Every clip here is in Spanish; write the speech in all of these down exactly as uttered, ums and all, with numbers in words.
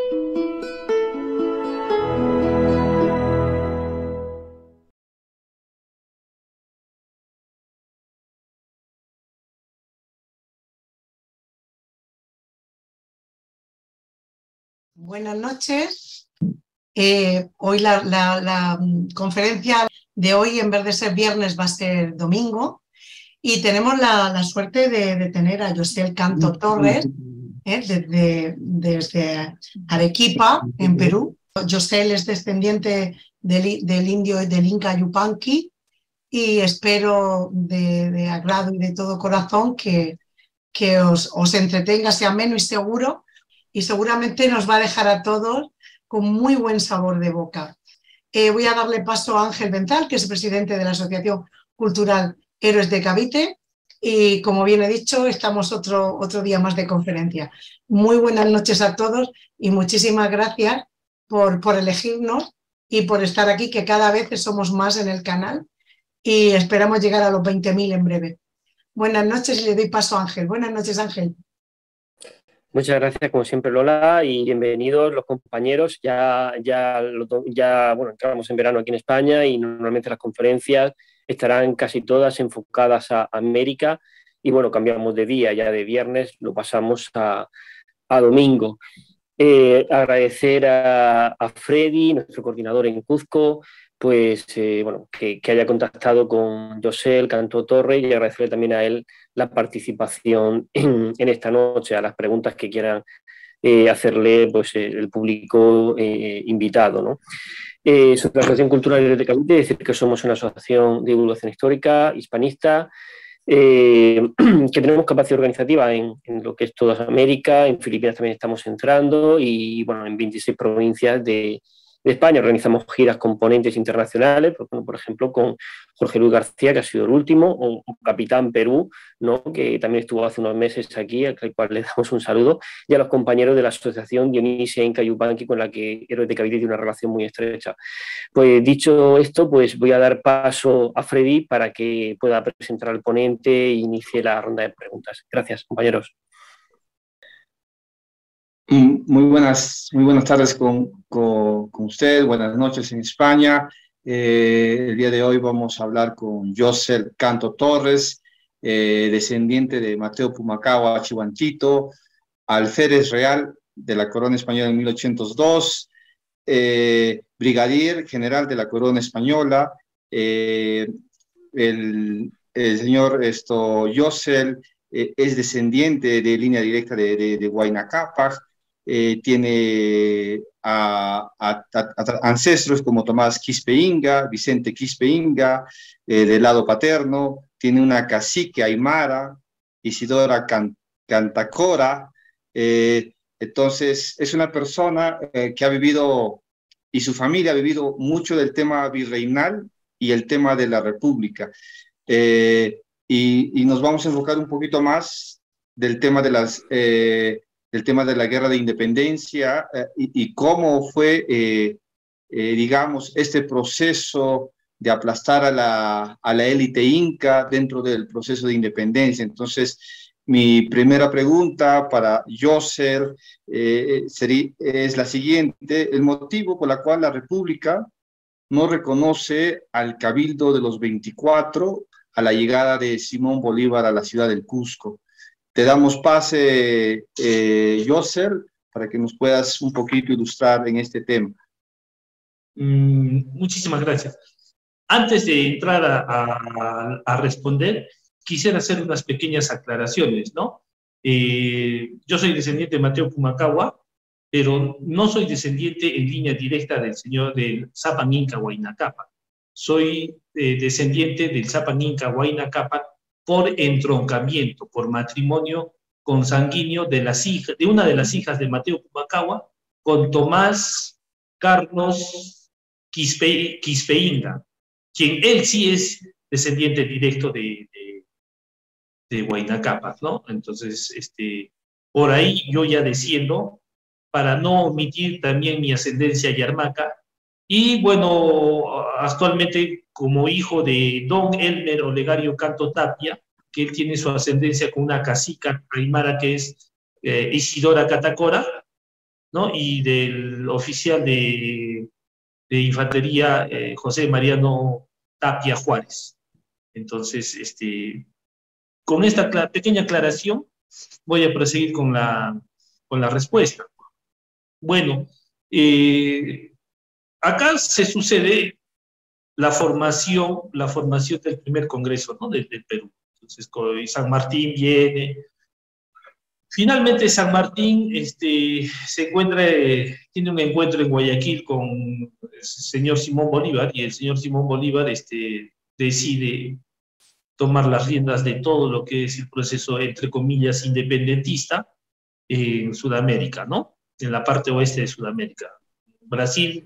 Buenas noches. Eh, hoy la, la, la conferencia de hoy, en vez de ser viernes, va a ser domingo. Y tenemos la, la suerte de, de tener a Josel Canto Torres, eh, desde, desde Arequipa, en Perú. Josel es descendiente del, del indio del Inca Yupanqui y espero de, de agrado y de todo corazón que, que os, os entretenga, sea ameno y seguro, y seguramente nos va a dejar a todos con muy buen sabor de boca. Eh, voy a darle paso a Ángel Ventral, que es presidente de la Asociación Cultural Héroes de Cavite, y como bien he dicho, estamos otro, otro día más de conferencia. Muy buenas noches a todos y muchísimas gracias por, por elegirnos y por estar aquí, que cada vez somos más en el canal y esperamos llegar a los veinte mil en breve. Buenas noches y le doy paso a Ángel. Buenas noches, Ángel. Muchas gracias, como siempre, Lola, y bienvenidos los compañeros. Ya, ya, ya bueno, entramos en verano aquí en España y normalmente las conferencias estarán casi todas enfocadas a América y, bueno, cambiamos de día, ya de viernes lo pasamos a, a domingo. Eh, agradecer a, a Freddy, nuestro coordinador en Cuzco, pues eh, bueno, que, que haya contactado con Josel Canto Torres, y agradecerle también a él la participación en, en esta noche, a las preguntas que quieran eh, hacerle pues, el público eh, invitado, ¿no? Eh, sobre la Asociación Cultural de Cavite, decir que somos una asociación de divulgación histórica, hispanista, eh, que tenemos capacidad organizativa en, en lo que es toda América, en Filipinas también estamos entrando y bueno, en veintiséis provincias de de España. Organizamos giras con ponentes internacionales, por, por ejemplo, con Jorge Luis García, que ha sido el último, o, o Capitán Perú, ¿no? Que también estuvo hace unos meses aquí, al cual le damos un saludo, y a los compañeros de la Asociación Dionisia Inca Yupanqui, con la que Héroes de Cavite tiene una relación muy estrecha. Pues dicho esto, pues voy a dar paso a Freddy para que pueda presentar al ponente e inicie la ronda de preguntas. Gracias, compañeros. Muy buenas, muy buenas tardes con, con, con usted, buenas noches en España. Eh, el día de hoy vamos a hablar con Josel Canto Torres, eh, descendiente de Mateo Pumacahua Chihuantito, alférez real de la corona española en mil ochocientos dos, eh, brigadier general de la corona española. Eh, el, el señor esto, Josel eh, es descendiente de línea directa de, de, de Huayna Cápac. Eh, tiene a, a, a, a ancestros como Tomás Quispe Inga, Vicente Quispe Inga, eh, del lado paterno. Tiene una cacique aymara, Isidora Can, Cantacora. Eh, entonces, es una persona eh, que ha vivido, y su familia ha vivido mucho del tema virreinal y el tema de la república. Eh, y, y nos vamos a enfocar un poquito más del tema de las... Eh, del tema de la guerra de independencia eh, y, y cómo fue, eh, eh, digamos, este proceso de aplastar a la, a la élite inca dentro del proceso de independencia. Entonces, mi primera pregunta para Josel eh, sería, es la siguiente: el motivo por el cual la República no reconoce al Cabildo de los veinticuatro a la llegada de Simón Bolívar a la ciudad del Cusco. Te damos pase, eh, Josel, para que nos puedas un poquito ilustrar en este tema. Mm, muchísimas gracias. Antes de entrar a, a, a responder, quisiera hacer unas pequeñas aclaraciones, ¿no? Eh, yo soy descendiente de Mateo Pumacahua, pero no soy descendiente en línea directa del señor del Sapan Inca Huayna Cápac. Soy eh, descendiente del Sapan Inca Huayna Cápac por entroncamiento, por matrimonio consanguíneo de, las hijas, de una de las hijas de Mateo Pumacahua con Tomás Carlos Quispe, Quispe Inga, quien él sí es descendiente directo de, de, de Huayna Cápac, ¿no? Entonces, este, por ahí yo ya desciendo, para no omitir también mi ascendencia yarmaca, y bueno, actualmente como hijo de don Elmer Olegario Canto Tapia, que él tiene su ascendencia con una cacica aymara que es eh, Isidora Catacora, ¿no? Y del oficial de, de infantería eh, José Mariano Tapia Juárez. Entonces, este, con esta pequeña aclaración voy a proseguir con la, con la respuesta. Bueno, eh, acá se sucede la formación, la formación del primer congreso, ¿no? del, del Perú. Entonces, San Martín viene. Finalmente, San Martín este, se encuentra, eh, tiene un encuentro en Guayaquil con el señor Simón Bolívar, y el señor Simón Bolívar este, decide tomar las riendas de todo lo que es el proceso, entre comillas, independentista en Sudamérica, ¿no? En la parte oeste de Sudamérica. Brasil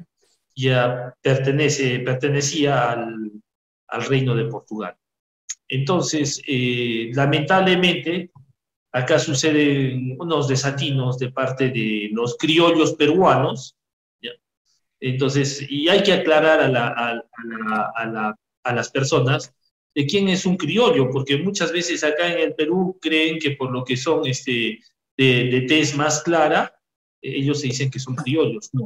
ya pertenece, pertenecía al, al Reino de Portugal. Entonces, eh, lamentablemente, acá suceden unos desatinos de parte de los criollos peruanos, ¿ya? Entonces, y hay que aclarar a, la, a, la, a, la, a las personas de quién es un criollo, porque muchas veces acá en el Perú creen que por lo que son este, de, de tez más clara, ellos se dicen que son criollos. No.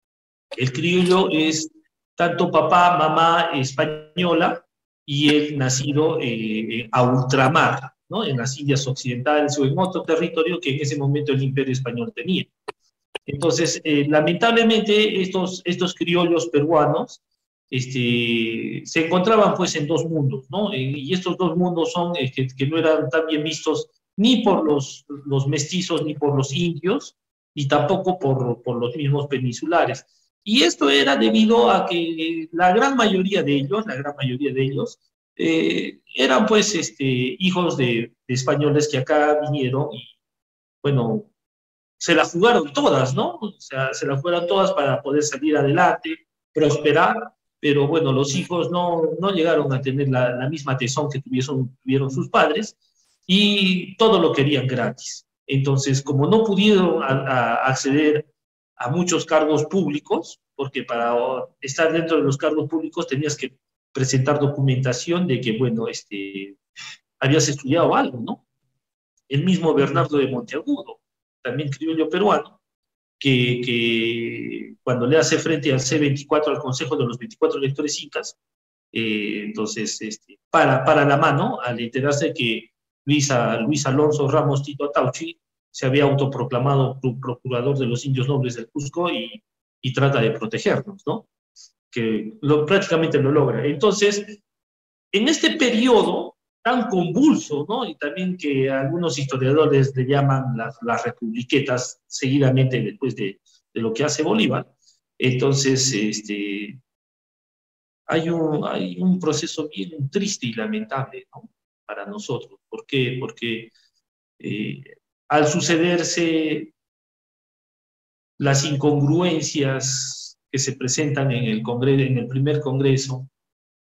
El criollo es tanto papá, mamá española, y él nacido eh, a ultramar, ¿no? En las Indias Occidentales o en otro territorio que en ese momento el Imperio Español tenía. Entonces, eh, lamentablemente, estos, estos criollos peruanos este, se encontraban pues en dos mundos, ¿no? Y estos dos mundos son eh, que, que no eran tan bien vistos ni por los, los mestizos, ni por los indios, ni tampoco por, por los mismos peninsulares. Y esto era debido a que la gran mayoría de ellos, la gran mayoría de ellos, eh, eran pues este, hijos de, de españoles que acá vinieron y, bueno, se la jugaron todas, ¿no? O sea, se la jugaron todas para poder salir adelante, prosperar, pero bueno, los hijos no, no llegaron a tener la, la misma tesón que tuvieron, tuvieron sus padres y todo lo querían gratis. Entonces, como no pudieron a, a acceder a muchos cargos públicos, porque para estar dentro de los cargos públicos tenías que presentar documentación de que, bueno, este, habías estudiado algo, ¿no? El mismo Bernardo de Monteagudo, también criollo peruano, que, que cuando le hace frente al C veinticuatro, al Consejo de los veinticuatro Electores Incas, eh, entonces, este, para, para la mano, al enterarse que Luis, Luis Alonso Ramos Tito Atauchi se había autoproclamado procurador de los indios nobles del Cusco y, y trata de protegernos, ¿no? Que lo, prácticamente lo logra. Entonces, en este periodo tan convulso, ¿no? Y también que algunos historiadores le llaman las, las republiquetas, seguidamente después de, de lo que hace Bolívar, entonces, este, hay un, hay un proceso bien triste y lamentable, ¿no? Para nosotros. ¿Por qué? Porque eh, al sucederse las incongruencias que se presentan en el, congreso, en el primer congreso,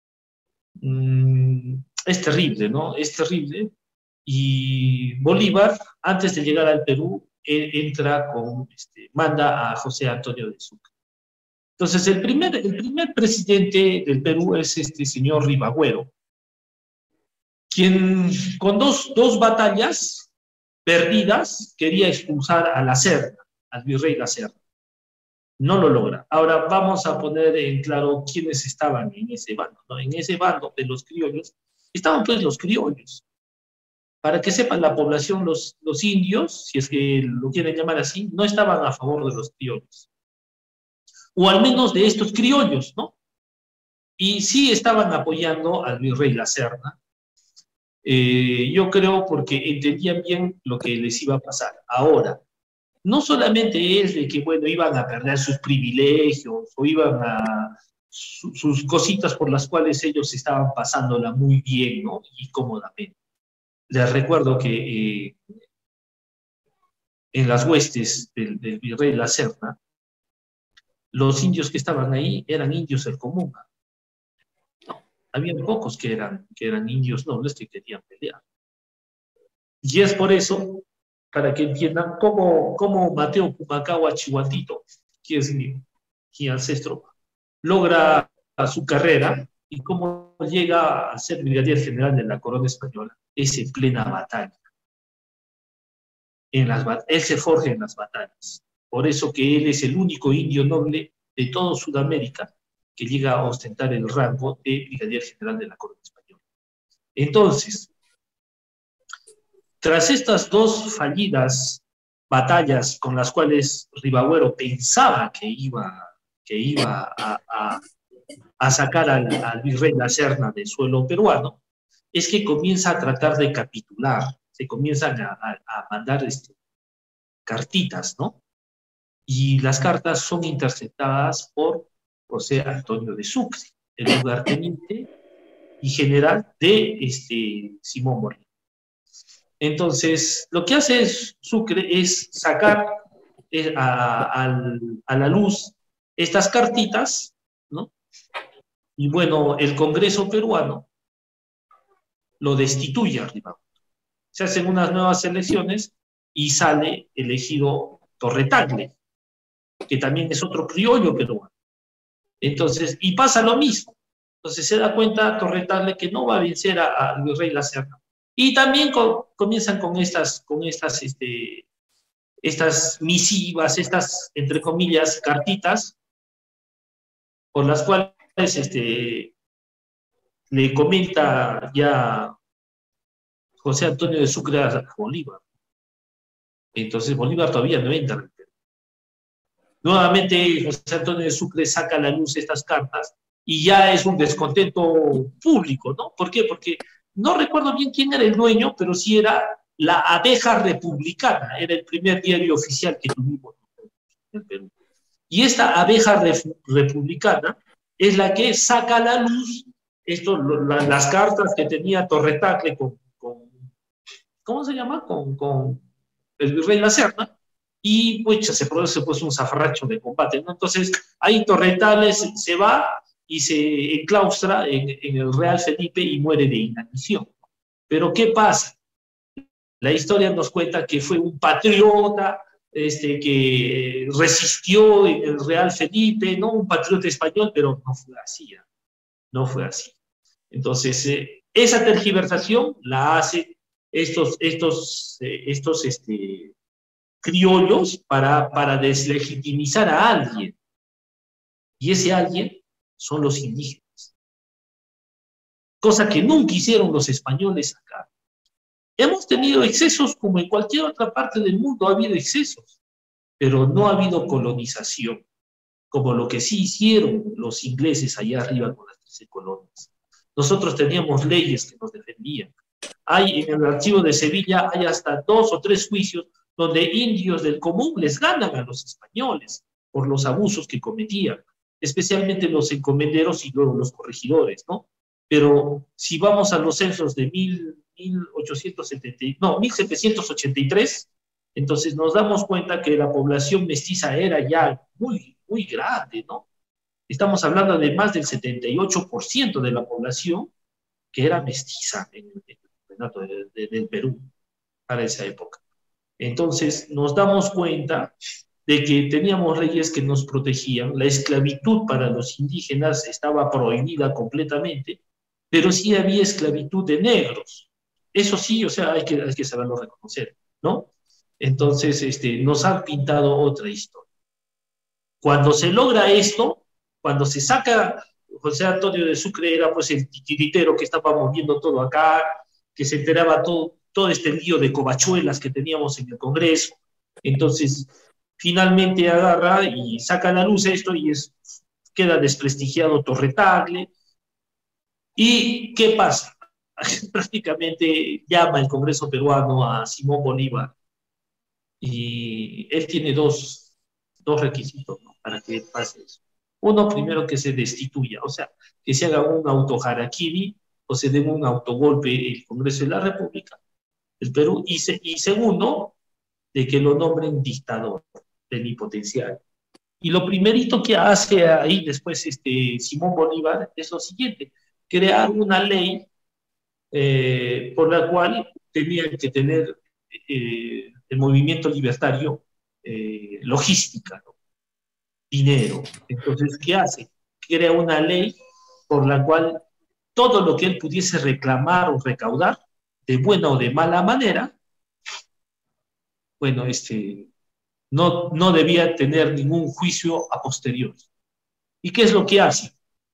mmm, es terrible, ¿no? Es terrible. Y Bolívar, antes de llegar al Perú, entra con, este, manda a José Antonio de Sucre. Entonces, el primer, el primer presidente del Perú es este señor Ribagüero, quien con dos, dos batallas perdidas quería expulsar a la Serna, al virrey La Serna. No lo logra. Ahora vamos a poner en claro quiénes estaban en ese bando, ¿no? En ese bando de los criollos estaban pues los criollos. Para que sepan la población, los, los indios, si es que lo quieren llamar así, no estaban a favor de los criollos. O al menos de estos criollos, ¿no? Y sí estaban apoyando al virrey La Serna. Eh, yo creo porque entendían bien lo que les iba a pasar. Ahora, no solamente es de que, bueno, iban a perder sus privilegios o iban a su, sus cositas por las cuales ellos estaban pasándola muy bien, ¿no? Y cómodamente. Les recuerdo que eh, en las huestes del, del virrey La Serna, los indios que estaban ahí eran indios del común. Había pocos que eran, que eran indios nobles que querían pelear. Y es por eso, para que entiendan cómo, cómo Mateo Pumacahua Chihuatito, que es mi, mi ancestro, logra su carrera y cómo llega a ser brigadier general de la corona española. Es en plena batalla. En las, él se forja en las batallas. Por eso que él es el único indio noble de toda Sudamérica que llega a ostentar el rango de brigadier general de la corona española. Entonces, tras estas dos fallidas batallas con las cuales Ribagüero pensaba que iba, que iba a, a, a sacar al, al virrey La Serna del suelo peruano, es que comienza a tratar de capitular, se comienzan a, a, a mandar este, cartitas, ¿no? Y las cartas son interceptadas por José Antonio de Sucre, el lugarteniente y general de este, Simón Bolívar. Entonces, lo que hace Sucre es sacar eh, a, a, a la luz estas cartitas, ¿no? Y bueno, el Congreso peruano lo destituye a Ribagüero. Se hacen unas nuevas elecciones y sale elegido Torretagle, que también es otro criollo peruano. Entonces, y pasa lo mismo. Entonces se da cuenta Torretagle que no va a vencer al virrey La Serna. Y también con, comienzan con estas, con estas, este, estas misivas, estas, entre comillas, cartitas, por las cuales este, le comenta ya José Antonio de Sucre a Bolívar. Entonces Bolívar todavía no entra en el Perú. Nuevamente José Antonio de Sucre saca a la luz estas cartas y ya es un descontento público, ¿no? ¿Por qué? Porque no recuerdo bien quién era el dueño, pero sí era la Abeja Republicana, era el primer diario oficial que tuvimos en el Perú. Y esta Abeja Republicana es la que saca a la luz esto, la, las cartas que tenía Torretagle con, con ¿cómo se llama? Con, con el virrey La Serna, y pues se produce pues un zafarracho de combate, ¿no? Entonces ahí Torretagle se, se va y se enclaustra en, en el Real Felipe y muere de inanición. Pero ¿qué pasa? La historia nos cuenta que fue un patriota este, que resistió en el Real Felipe, ¿no? Un patriota español, pero no fue así, ¿eh? No fue así. Entonces, eh, esa tergiversación la hacen estos, estos, eh, estos este, criollos para, para deslegitimizar a alguien. Y ese alguien son los indígenas. Cosa que nunca hicieron los españoles acá. Hemos tenido excesos como en cualquier otra parte del mundo ha habido excesos, pero no ha habido colonización, como lo que sí hicieron los ingleses allá arriba con las trece colonias. Nosotros teníamos leyes que nos defendían. Hay en el archivo de Sevilla, hay hasta dos o tres juicios donde indios del común les ganan a los españoles por los abusos que cometían, especialmente los encomenderos y luego los corregidores, ¿no? Pero si vamos a los censos de mil ochocientos setenta, no, mil setecientos ochenta y tres, entonces nos damos cuenta que la población mestiza era ya muy, muy grande, ¿no? Estamos hablando de más del setenta y ocho por ciento de la población que era mestiza en el reinato de, de, del Perú para esa época. Entonces nos damos cuenta de que teníamos leyes que nos protegían, la esclavitud para los indígenas estaba prohibida completamente, pero sí había esclavitud de negros. Eso sí, o sea, hay que, hay que saberlo reconocer, ¿no? Entonces, este, nos han pintado otra historia. Cuando se logra esto, cuando se saca, José Antonio de Sucre era pues el titiritero que estaba moviendo todo acá, que se enteraba todo, todo este lío de covachuelas que teníamos en el Congreso. Entonces, finalmente agarra y saca a la luz esto y es, queda desprestigiado Torretagle. ¿Y qué pasa? Prácticamente llama el Congreso peruano a Simón Bolívar y él tiene dos, dos requisitos, ¿no?, para que pase eso. Uno, primero, que se destituya, o sea, que se haga un autoharakiri o se dé un autogolpe el Congreso de la República del Perú, y, se, y segundo, de que lo nombren dictador plenipotenciario. Y lo primerito que hace ahí después este, Simón Bolívar es lo siguiente: crear una ley eh, por la cual tenía que tener eh, el movimiento libertario eh, logística, ¿no?, dinero. Entonces, ¿qué hace? Crea una ley por la cual todo lo que él pudiese reclamar o recaudar, de buena o de mala manera, bueno, este, no, no debía tener ningún juicio a posteriori. ¿Y qué es lo que hace?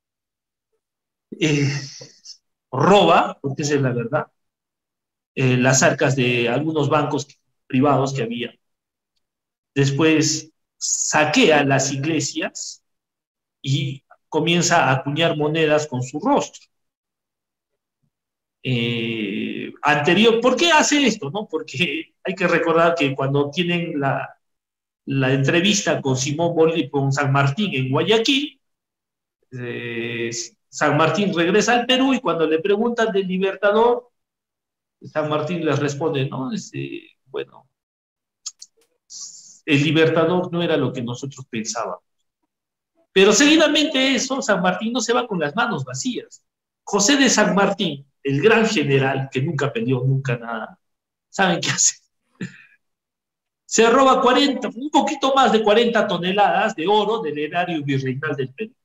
Eh, roba, porque esa es la verdad, eh, las arcas de algunos bancos privados que había. Después saquea las iglesias y comienza a acuñar monedas con su rostro. Eh, anterior, ¿por qué hace esto? ¿No? Porque hay que recordar que cuando tienen la, la entrevista con Simón Bolívar, con San Martín en Guayaquil, eh, San Martín regresa al Perú y cuando le preguntan del Libertador, San Martín les responde, no, este, bueno, el Libertador no era lo que nosotros pensábamos. Pero seguidamente eso, San Martín no se va con las manos vacías. José de San Martín, el gran general que nunca peleó, nunca nada, ¿saben qué hace? Se roba cuarenta, un poquito más de cuarenta toneladas de oro del erario virreinal del Perú.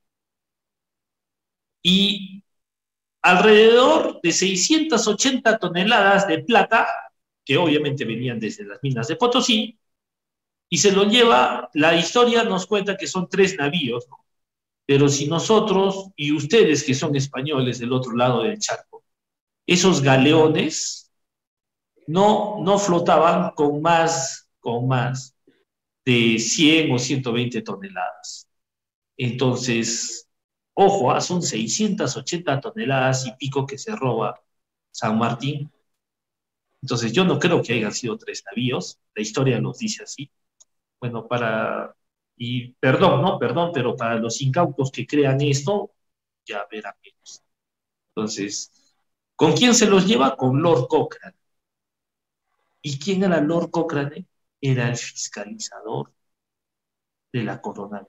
Y alrededor de seiscientas ochenta toneladas de plata, que obviamente venían desde las minas de Potosí, y se lo lleva, la historia nos cuenta que son tres navíos, ¿no? Pero si nosotros y ustedes que son españoles del otro lado del charco, esos galeones no, no flotaban con más, con más de cien o ciento veinte toneladas. Entonces, ojo, ¿eh? Son seiscientas ochenta toneladas y pico que se roba San Martín. Entonces, yo no creo que hayan sido tres navíos, la historia nos dice así. Bueno, para, y perdón, ¿no? Perdón, pero para los incautos que crean esto, ya verán menos. Entonces, ¿con quién se los lleva? Con Lord Cochrane. ¿Y quién era Lord Cochrane? Era el fiscalizador de la corona.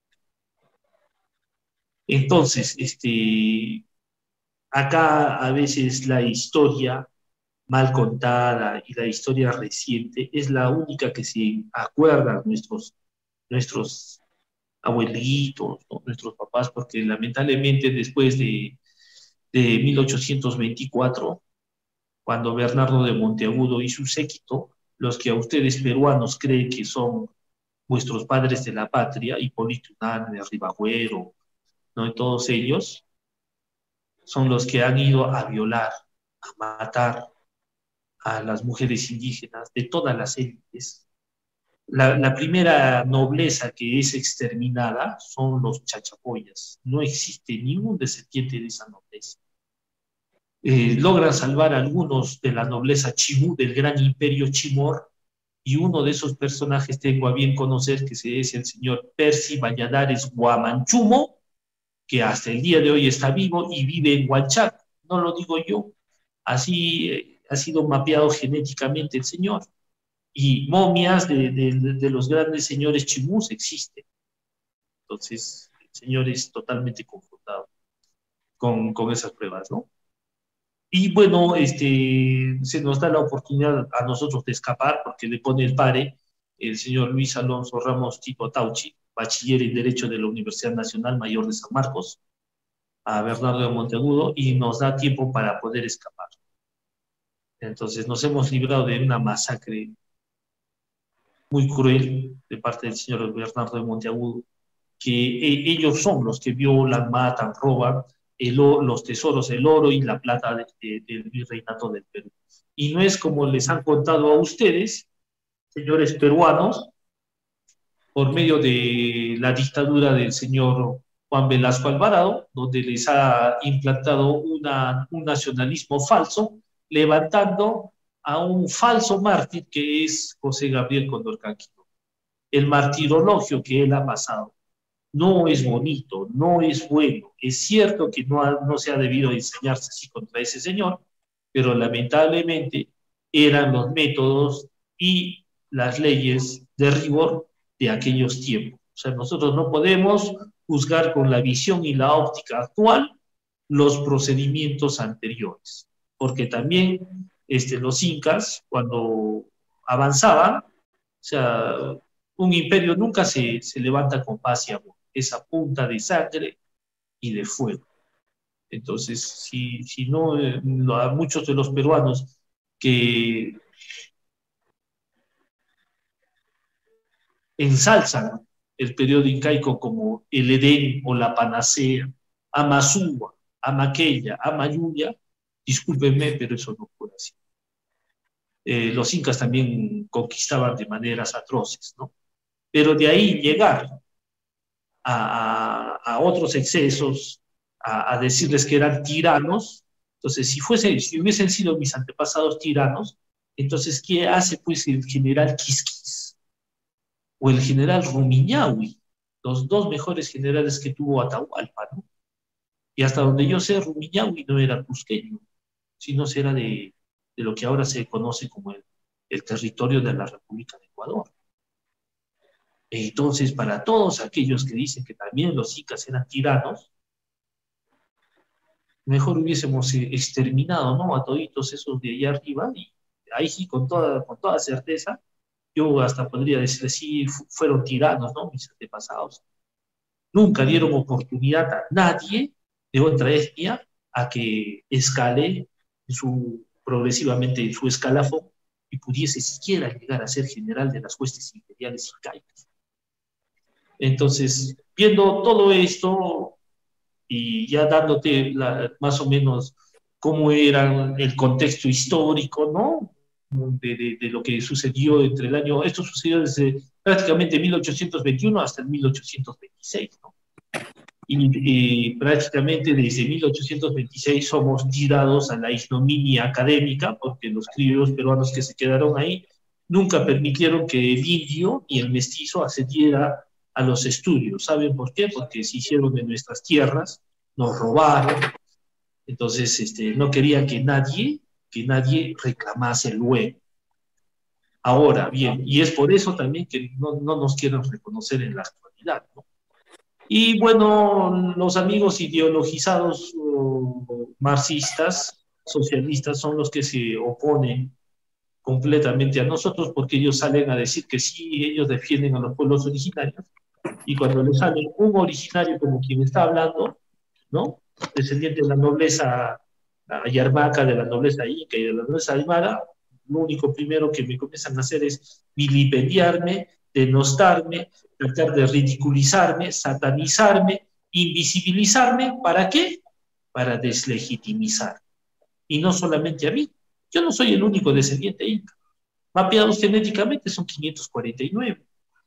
Entonces, este, acá a veces la historia mal contada y la historia reciente es la única que se acuerdan nuestros, nuestros abuelitos, ¿no? Nuestros papás, porque lamentablemente después de, de mil ochocientos veinticuatro, cuando Bernardo de Monteagudo y su séquito, los que a ustedes peruanos creen que son vuestros padres de la patria, Hipólito Unanue, Ribagüero, ¿no? Y todos ellos son los que han ido a violar, a matar a las mujeres indígenas de todas las élites. La, la primera nobleza que es exterminada son los chachapoyas. No existe ningún descendiente de esa nobleza. Eh, logran salvar a algunos de la nobleza chimú, del gran imperio Chimor, y uno de esos personajes tengo a bien conocer, que es el señor Percy Valladares Guamanchumo, que hasta el día de hoy está vivo y vive en Huanchac. No lo digo yo, así eh, ha sido mapeado genéticamente el señor. Y momias de, de, de los grandes señores chimús existen. Entonces, el señor es totalmente confrontado con, con esas pruebas, ¿no? Y bueno, este, se nos da la oportunidad a nosotros de escapar, porque le pone el pare el señor Luis Alonso Ramos Tito Tauchi, bachiller en Derecho de la Universidad Nacional Mayor de San Marcos, a Bernardo de Monteagudo, y nos da tiempo para poder escapar. Entonces, nos hemos librado de una masacre muy cruel de parte del señor Bernardo de Monteagudo, que eh, ellos son los que violan, matan, roban el, los tesoros, el oro y la plata de, de, del virreinato del Perú. Y no es como les han contado a ustedes, señores peruanos, por medio de la dictadura del señor Juan Velasco Alvarado, donde les ha implantado una, un nacionalismo falso, levantando a un falso mártir que es José Gabriel Condorcanqui. El martirologio que él ha pasado no es bonito, no es bueno. Es cierto que no, ha, no se ha debido enseñarse así contra ese señor, pero lamentablemente eran los métodos y las leyes de rigor de aquellos tiempos. O sea, nosotros no podemos juzgar con la visión y la óptica actual los procedimientos anteriores, porque también este, los incas, cuando avanzaban, o sea, un imperio nunca se, se levanta con paz y amor, es a punta de sangre y de fuego. Entonces, si, si no, eh, a muchos de los peruanos que ensalzan el periodo incaico como el Edén o la panacea, Amazúa, Amaqueya, Amayuya, discúlpenme, pero eso no fue así. Eh, los incas también conquistaban de maneras atroces, ¿no? Pero de ahí llegar a, a, a otros excesos, a, a decirles que eran tiranos, entonces si, fuese, si hubiesen sido mis antepasados tiranos, entonces ¿qué hace pues el general Quisquis o el general Rumiñahui, los dos mejores generales que tuvo Atahualpa, ¿no? Y hasta donde yo sé, Rumiñahui no era cusqueño, sino era de, de lo que ahora se conoce como el, el territorio de la República de Ecuador. Entonces, para todos aquellos que dicen que también los incas eran tiranos, mejor hubiésemos exterminado, ¿no?, a toditos esos de allá arriba, y ahí sí, con toda, con toda certeza, yo hasta podría decir, sí, fueron tiranos, ¿no?, mis antepasados. Nunca dieron oportunidad a nadie de otra etnia a que escale su, progresivamente en su escalafón y pudiese siquiera llegar a ser general de las huestes imperiales incaicas. Entonces, viendo todo esto y ya dándote la, más o menos cómo era el contexto histórico, ¿no?, de, de, de lo que sucedió entre el año, esto sucedió desde prácticamente mil ochocientos veintiuno hasta el mil ochocientos veintiséis, ¿no? Y, y prácticamente desde mil ochocientos veintiséis somos tirados a la ignominia académica, porque los criollos peruanos que se quedaron ahí nunca permitieron que el indio y el mestizo accediera a los estudios. ¿Saben por qué? Porque se hicieron de nuestras tierras, nos robaron, entonces este, no querían que nadie, que nadie reclamase luego. Ahora, bien, y es por eso también que no, no nos quieren reconocer en la actualidad, ¿no? Y bueno, los amigos ideologizados uh, marxistas, socialistas, son los que se oponen completamente a nosotros, porque ellos salen a decir que sí, ellos defienden a los pueblos originarios, y cuando les sale un originario como quien está hablando, ¿no?, descendiente de la nobleza ayarmaca, de la nobleza inca y de la nobleza aymara, lo único primero que me comienzan a hacer es vilipendiarme, denostarme, tratar de ridiculizarme, satanizarme, invisibilizarme. ¿Para qué? Para deslegitimizar. Y no solamente a mí. Yo no soy el único descendiente inca. Mapeados genéticamente son quinientos cuarenta y nueve.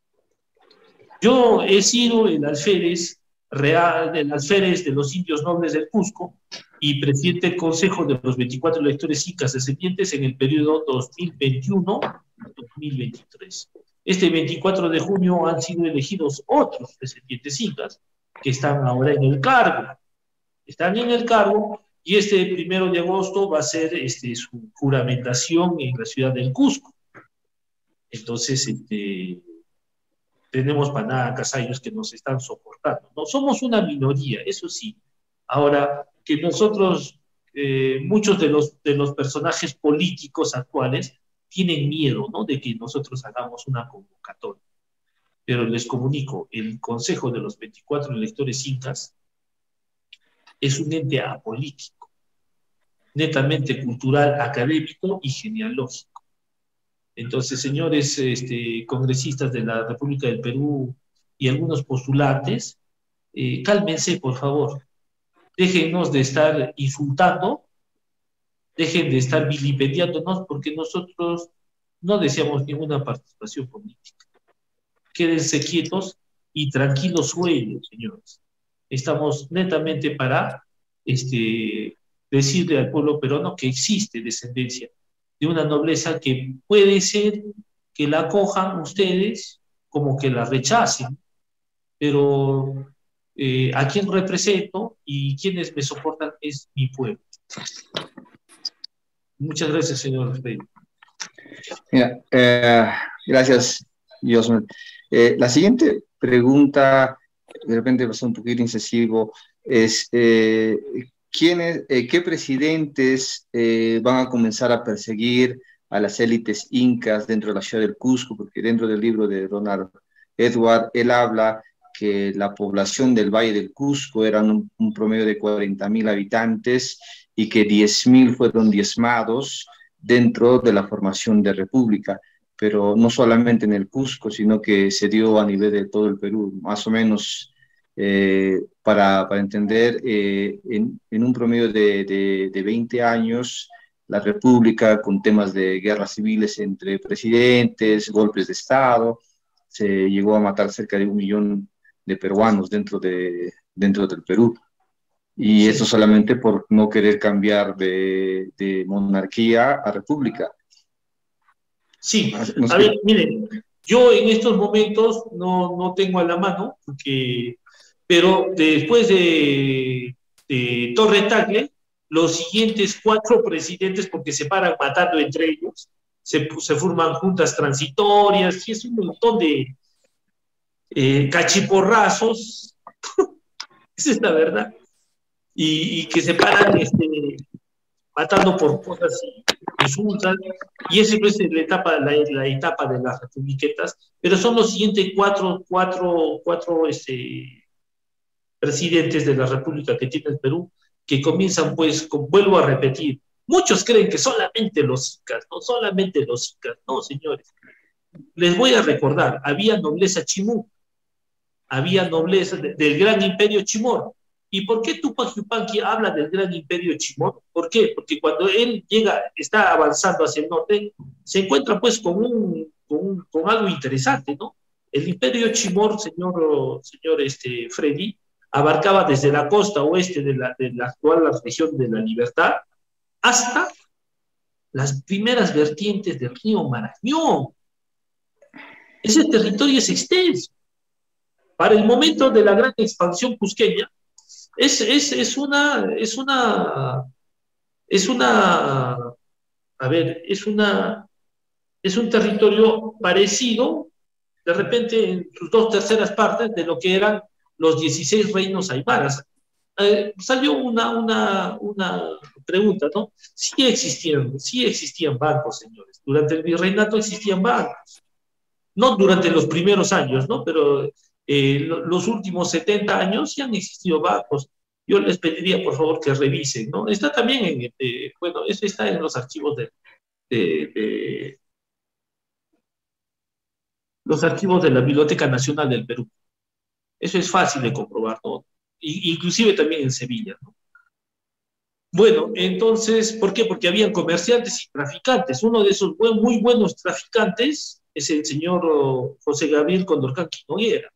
Yo he sido el alférez real, el alférez de los indios nobles del Cusco y presidente del Consejo de los veinticuatro electores incas descendientes en el periodo dos mil veintiuno a dos mil veintitrés. Este veinticuatro de junio han sido elegidos otros descendientes incas que están ahora en el cargo. Están en el cargo y este primero de agosto va a ser este, su juramentación en la ciudad del Cusco. Entonces, este, tenemos panacas, ayos que nos están soportando, ¿no? Somos una minoría, eso sí. Ahora, que nosotros, eh, muchos de los, de los personajes políticos actuales tienen miedo, ¿no?, de que nosotros hagamos una convocatoria. Pero les comunico, el Consejo de los veinticuatro electores incas es un ente apolítico, netamente cultural, académico y genealógico. Entonces, señores este, congresistas de la República del Perú y algunos postulantes, eh, cálmense, por favor. Déjennos de estar insultando, dejen de estar vilipendiándonos, porque nosotros no deseamos ninguna participación política. Quédense quietos y tranquilos sueños, señores. Estamos netamente para este, decirle al pueblo peruano que existe descendencia de una nobleza que puede ser que la acojan ustedes como que la rechacen, pero eh, a quien represento y quienes me soportan es mi pueblo. Muchas gracias, señor Rey. Mira, eh, gracias, Josman. Eh, la siguiente pregunta, de repente va a ser un poquito incisivo, es eh, ¿quiénes, eh, ¿qué presidentes eh, van a comenzar a perseguir a las élites incas dentro de la ciudad del Cusco? Porque dentro del libro de Ronald Edward, él habla que la población del Valle del Cusco eran un, un promedio de cuarenta mil habitantes y que diez mil fueron diezmados dentro de la formación de república. pero no solamente en el Cusco, sino que se dio a nivel de todo el Perú, más o menos, eh, para, para entender, eh, en, en un promedio de, de, de veinte años, la República, con temas de guerras civiles entre presidentes, golpes de Estado, se llegó a matar cerca de un millón de peruanos dentro, de, dentro del Perú. Y eso solamente por no querer cambiar de, de monarquía a república. Sí, a ver, miren, yo en estos momentos no, no tengo a la mano, porque, pero después de, de Torre Tagle, los siguientes cuatro presidentes, porque se paran matando entre ellos, se, se forman juntas transitorias, y es un montón de eh, cachiporrazos, esa es la verdad, y, y que se paran este, matando por cosas insultas, y esa es la etapa, la, la etapa de las republiquetas, pero son los siguientes cuatro, cuatro, cuatro este, presidentes de la República que tiene el Perú, que comienzan, pues, con, vuelvo a repetir, muchos creen que solamente los incas, no solamente los incas, no, señores. Les voy a recordar, había nobleza chimú, había nobleza de, del gran imperio Chimor. ¿Y por qué Tupac Yupanqui habla del gran imperio Chimor? ¿Por qué? Porque cuando él llega, está avanzando hacia el norte, se encuentra pues con, un, con, un, con algo interesante, ¿no? El imperio Chimor, señor, señor este, Freddy, abarcaba desde la costa oeste de la, de la actual región de la Libertad hasta las primeras vertientes del río Marañón. Ese territorio es extenso. Para el momento de la gran expansión cusqueña, es, es, es una, es una, es una, a ver, es una, es un territorio parecido, de repente, en sus dos terceras partes de lo que eran los dieciséis reinos aymaras. Eh, salió una, una, una pregunta, ¿no? Sí existían, sí existían bancos, señores. Durante el virreinato existían bancos. No durante los primeros años, ¿no? Pero eh, lo, los últimos setenta años sí han existido bancos. Yo les pediría, por favor, que revisen, ¿no? Está también en, eh, bueno, eso está en los archivos de, de, de los archivos de la Biblioteca Nacional del Perú. Eso es fácil de comprobar, ¿no? Y, inclusive también en Sevilla, ¿no? Bueno, entonces, ¿por qué? Porque habían comerciantes y traficantes. Uno de esos buen, muy buenos traficantes es el señor José Gabriel Condorcanqui Noguera.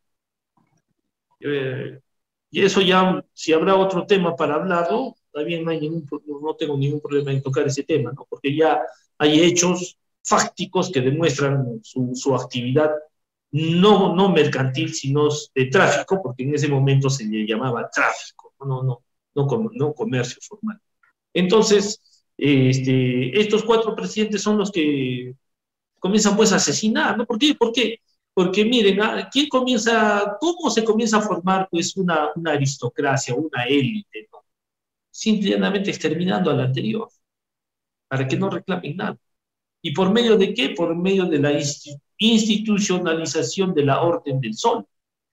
Eh, y eso ya, si habrá otro tema para hablarlo, también no, hay ningún, no tengo ningún problema en tocar ese tema, ¿no? Porque ya hay hechos fácticos que demuestran su, su actividad no, no mercantil, sino de tráfico, porque en ese momento se le llamaba tráfico, no, no, no, no, no comercio formal. Entonces, este, estos cuatro presidentes son los que comienzan pues a asesinar, ¿no? ¿Por qué? ¿Por qué? Porque miren, ¿quién comienza, cómo se comienza a formar pues una, una aristocracia, una élite, ¿no? Simplemente exterminando a la anterior, para que no reclamen nada. ¿Y por medio de qué? Por medio de la institucionalización de la Orden del Sol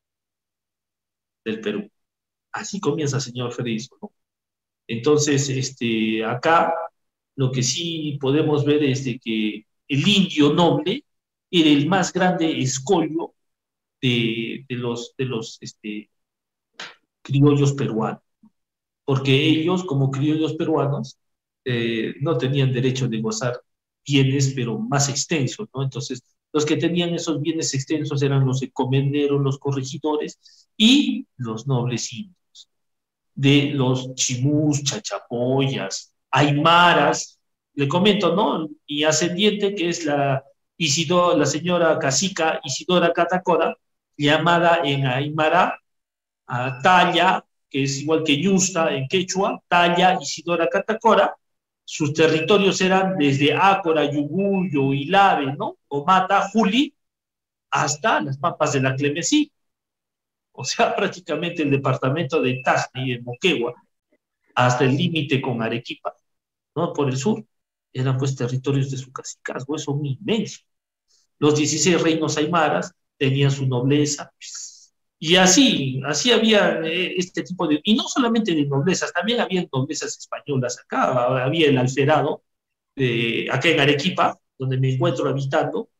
del Perú. Así comienza, señor Fredisco, ¿no? Entonces, este, acá lo que sí podemos ver es de que el indio noble era el más grande escollo de, de los, de los este, criollos peruanos, porque ellos, como criollos peruanos, eh, no tenían derecho de gozar bienes, pero más extensos, ¿no? Entonces, los que tenían esos bienes extensos eran los encomenderos, los corregidores y los nobles indios. De los chimús, chachapoyas, aymaras, le comento, ¿no? Mi ascendiente, que es la, Isidora, la señora cacica Isidora Catacora, llamada en aymara a Talla, que es igual que Yusta en quechua, Talla Isidora Catacora. Sus territorios eran desde Ácora, Yugullo, Ilave, ¿no? O Mata, Juli, hasta las Pampas de la Clemensí. O sea, prácticamente el departamento de Tacna y de Moquegua, hasta el límite con Arequipa, ¿no? Por el sur, eran pues territorios de su cacicazgo, eso es inmenso. Los dieciséis reinos aymaras tenían su nobleza, y así, así había este tipo de, y no solamente de noblezas, también había noblezas españolas acá, había el alferado, eh, acá en Arequipa, donde me encuentro habitando,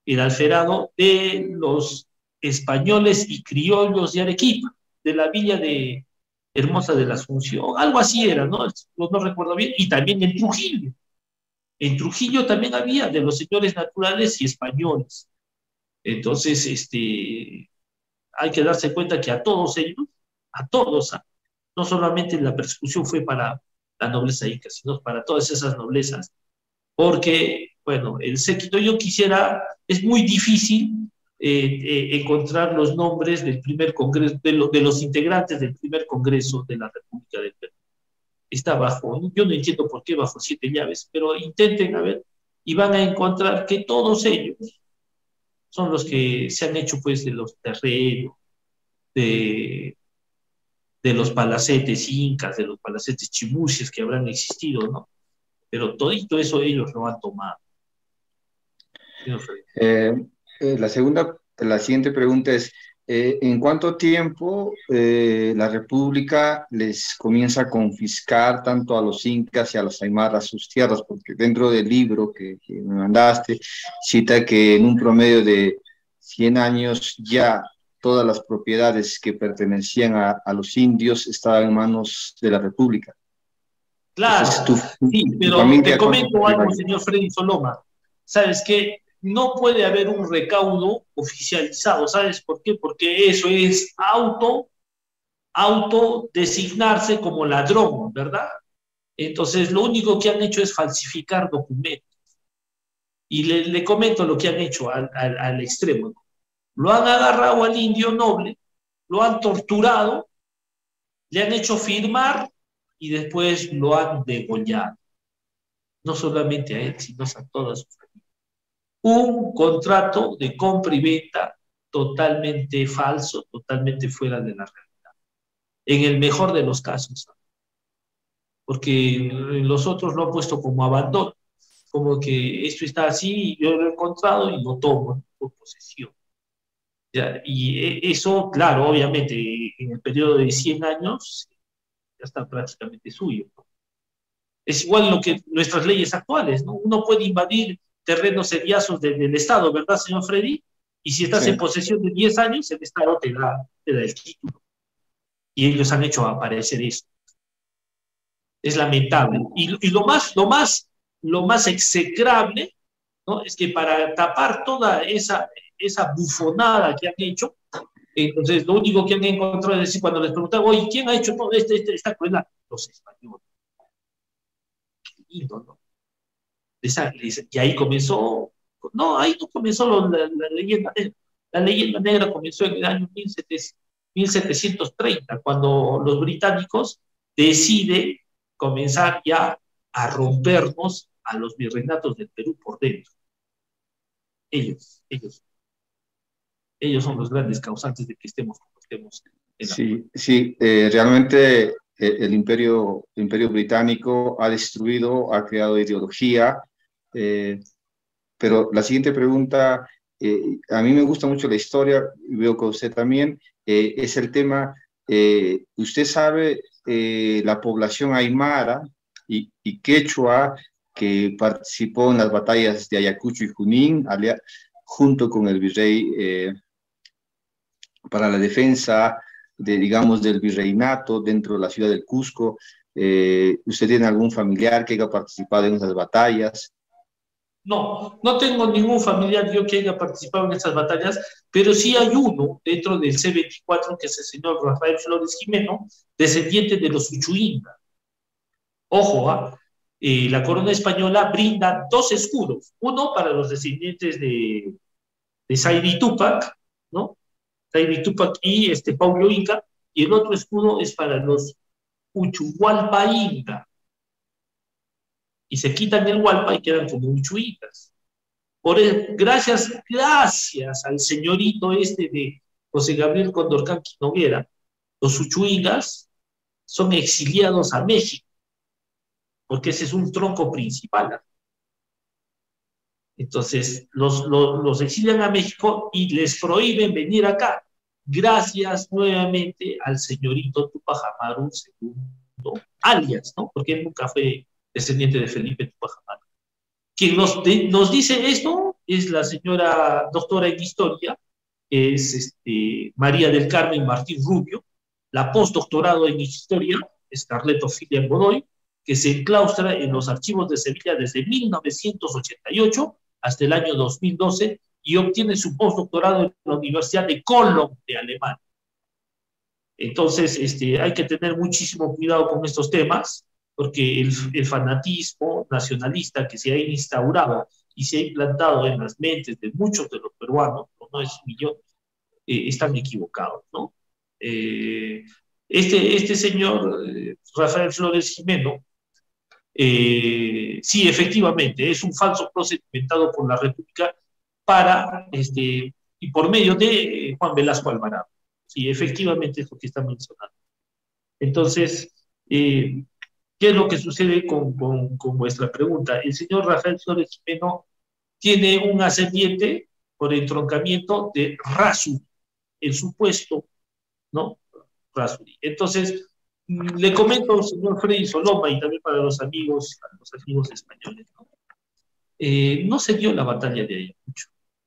el alferado de los españoles y criollos de Arequipa, de la villa de Hermosa de la Asunción, algo así era, ¿no? No, no recuerdo bien, y también en Trujillo. En Trujillo también había de los señores naturales y españoles. Entonces, este, hay que darse cuenta que a todos ellos, a todos, no solamente la persecución fue para la nobleza inca, sino para todas esas noblezas, porque, bueno, el séquito, yo quisiera, es muy difícil eh, eh, encontrar los nombres del primer congreso, de, lo, de los integrantes del primer congreso de la República del Perú. Está bajo, yo no entiendo por qué bajo siete llaves, pero intenten a ver y van a encontrar que todos ellos son los que se han hecho pues de los terrenos, de, de los palacetes incas, de los palacetes chimucies que habrán existido, ¿no? Pero todito eso ellos lo han tomado. Eh, eh, la segunda, la siguiente pregunta es, eh, ¿en cuánto tiempo eh, la República les comienza a confiscar tanto a los incas y a los aymaras sus tierras? Porque dentro del libro que, que me mandaste, cita que en un promedio de cien años ya todas las propiedades que pertenecían a, a los indios estaban en manos de la República. Claro, Entonces, tu, sí, tu pero te comento algo, señor Freddy Soloma. ¿Sabes qué? No puede haber un recaudo oficializado. ¿Sabes por qué? Porque eso es auto, autodesignarse como ladrón, ¿verdad? Entonces, lo único que han hecho es falsificar documentos. Y le, le comento lo que han hecho al, al, al extremo, ¿no? Lo han agarrado al indio noble, lo han torturado, le han hecho firmar y después lo han degollado. No solamente a él, sino a toda su familia. Un contrato de compra y venta totalmente falso, totalmente fuera de la realidad. En el mejor de los casos. Porque los otros lo han puesto como abandono. Como que esto está así, yo lo he encontrado y lo tomo, ¿no?, por posesión. Ya, y eso, claro, obviamente, en el periodo de cien años, ya está prácticamente suyo, ¿no? Es igual lo que nuestras leyes actuales, ¿no? Uno puede invadir terrenos sediazos de, del Estado, ¿verdad, señor Freddy? Y si estás sí. en posesión de diez años, el Estado te da, te da el título. Y ellos han hecho aparecer eso. Es lamentable. Y, y lo más, lo más, lo más execrable, ¿no?, es que para tapar toda esa, esa bufonada que han hecho, entonces lo único que han encontrado es decir, cuando les preguntaban, oye, ¿quién ha hecho todo este, este, esta crueldad? Los españoles. Qué lindo, ¿no? Esa, y ahí comenzó, no, ahí no comenzó lo, la, la leyenda negra. La leyenda negra comenzó en el año mil setecientos treinta, cuando los británicos deciden comenzar ya a rompernos a los virreinatos del Perú por dentro. Ellos, ellos, ellos son los grandes causantes de que estemos como estemos. En la sí, sí, eh, realmente eh, el imperio, el imperio británico ha destruido, ha creado ideología, eh, pero la siguiente pregunta, eh, a mí me gusta mucho la historia, y veo que usted también, eh, es el tema, eh, usted sabe eh, la población aymara y, y quechua que participó en las batallas de Ayacucho y Junín, alia, junto con el virrey eh, para la defensa de, digamos, del virreinato dentro de la ciudad del Cusco. Eh, ¿Usted tiene algún familiar que haya participado en esas batallas? No, no tengo ningún familiar yo que haya participado en esas batallas, pero sí hay uno dentro del C veinticuatro, que es el señor Rafael Flores Jimeno, descendiente de los Uchuinga. Ojo, ¿ah? Eh, la corona española brinda dos escudos, uno para los descendientes de, de Saidi Túpac, ¿no? Saidi Túpac y este, Paulo Inca, y el otro escudo es para los Uchuhualpa Inca. Y se quitan el Hualpa y quedan como Uchuingas. Por el, gracias, gracias al señorito este de José Gabriel Condorcanqui Noguera, los Uchuingas son exiliados a México, porque ese es un tronco principal. Entonces, los, los, los exilian a México y les prohíben venir acá, gracias nuevamente al señorito Tupac Amaru segundo, alias, ¿no? Porque él nunca fue descendiente de Felipe Tupac Amaru. Quien nos, de, nos dice esto es la señora doctora en historia, que es este, María del Carmen Martín Rubio, la postdoctorado en historia, es Carleto Filian Godoy, que se enclaustra en los archivos de Sevilla desde mil novecientos ochenta y ocho hasta el año dos mil doce y obtiene su postdoctorado en la Universidad de Cologne de Alemania. Entonces, este, hay que tener muchísimo cuidado con estos temas, porque el, el fanatismo nacionalista que se ha instaurado y se ha implantado en las mentes de muchos de los peruanos, no es millones, eh, están equivocados, ¿no? Eh, este, este señor, eh, Rafael Flores Jimeno, eh, sí, efectivamente, es un falso prócer inventado por la República para, este, y por medio de eh, Juan Velasco Alvarado. Sí, efectivamente es lo que está mencionando. Entonces, eh, ¿qué es lo que sucede con, con, con vuestra pregunta? El señor Rafael Flores Jimeno tiene un ascendiente por entroncamiento de Rasu, el supuesto, ¿no? Rasuri. Entonces, le comento, señor Freddy Soloma, y también para los amigos, para los amigos españoles, ¿no? Eh, no se dio la batalla de Ayacucho.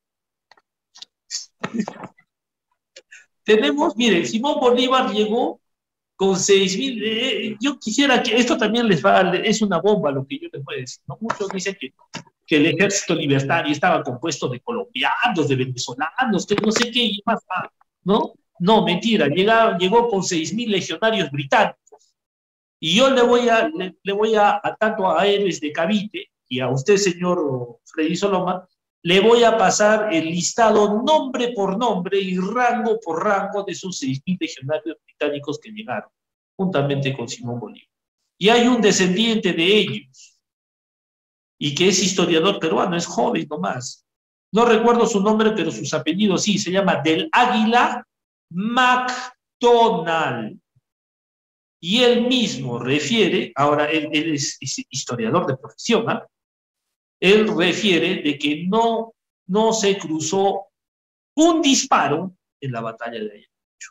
Tenemos, miren, Simón Bolívar llegó con seis mil, eh, yo quisiera que, esto también les va, es una bomba lo que yo les voy a decir, ¿no? Muchos dicen que, que el ejército libertario estaba compuesto de colombianos, de venezolanos, que no sé qué, y más, ¿no? No, mentira, llegó, llegó con seis mil legionarios británicos. Y yo le voy a, le, le voy a, a tanto a héroes de Cavite y a usted, señor Freddy Soloma, le voy a pasar el listado nombre por nombre y rango por rango de esos seis mil legionarios británicos que llegaron, juntamente con Simón Bolívar. Y hay un descendiente de ellos, y que es historiador peruano, es joven nomás. No recuerdo su nombre, pero sus apellidos sí, se llama Del Águila MacDonald. Y él mismo refiere, ahora él, él es, es historiador de profesión, ¿eh? Él refiere de que no, no se cruzó un disparo en la batalla de Ayacucho.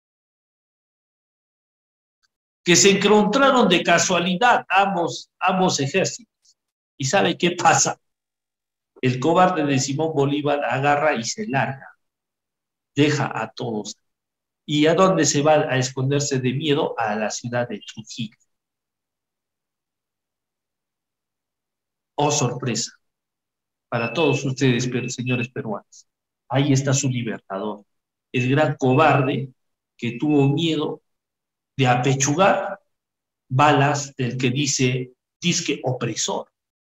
Que se encontraron de casualidad ambos, ambos ejércitos. ¿Y sabe qué pasa? El cobarde de Simón Bolívar agarra y se larga. Deja a todos. ¿Y a dónde se va a esconderse de miedo? A la ciudad de Trujillo. Oh, sorpresa. Para todos ustedes, señores peruanos. Ahí está su libertador. El gran cobarde que tuvo miedo de apechugar balas del que dice, disque opresor.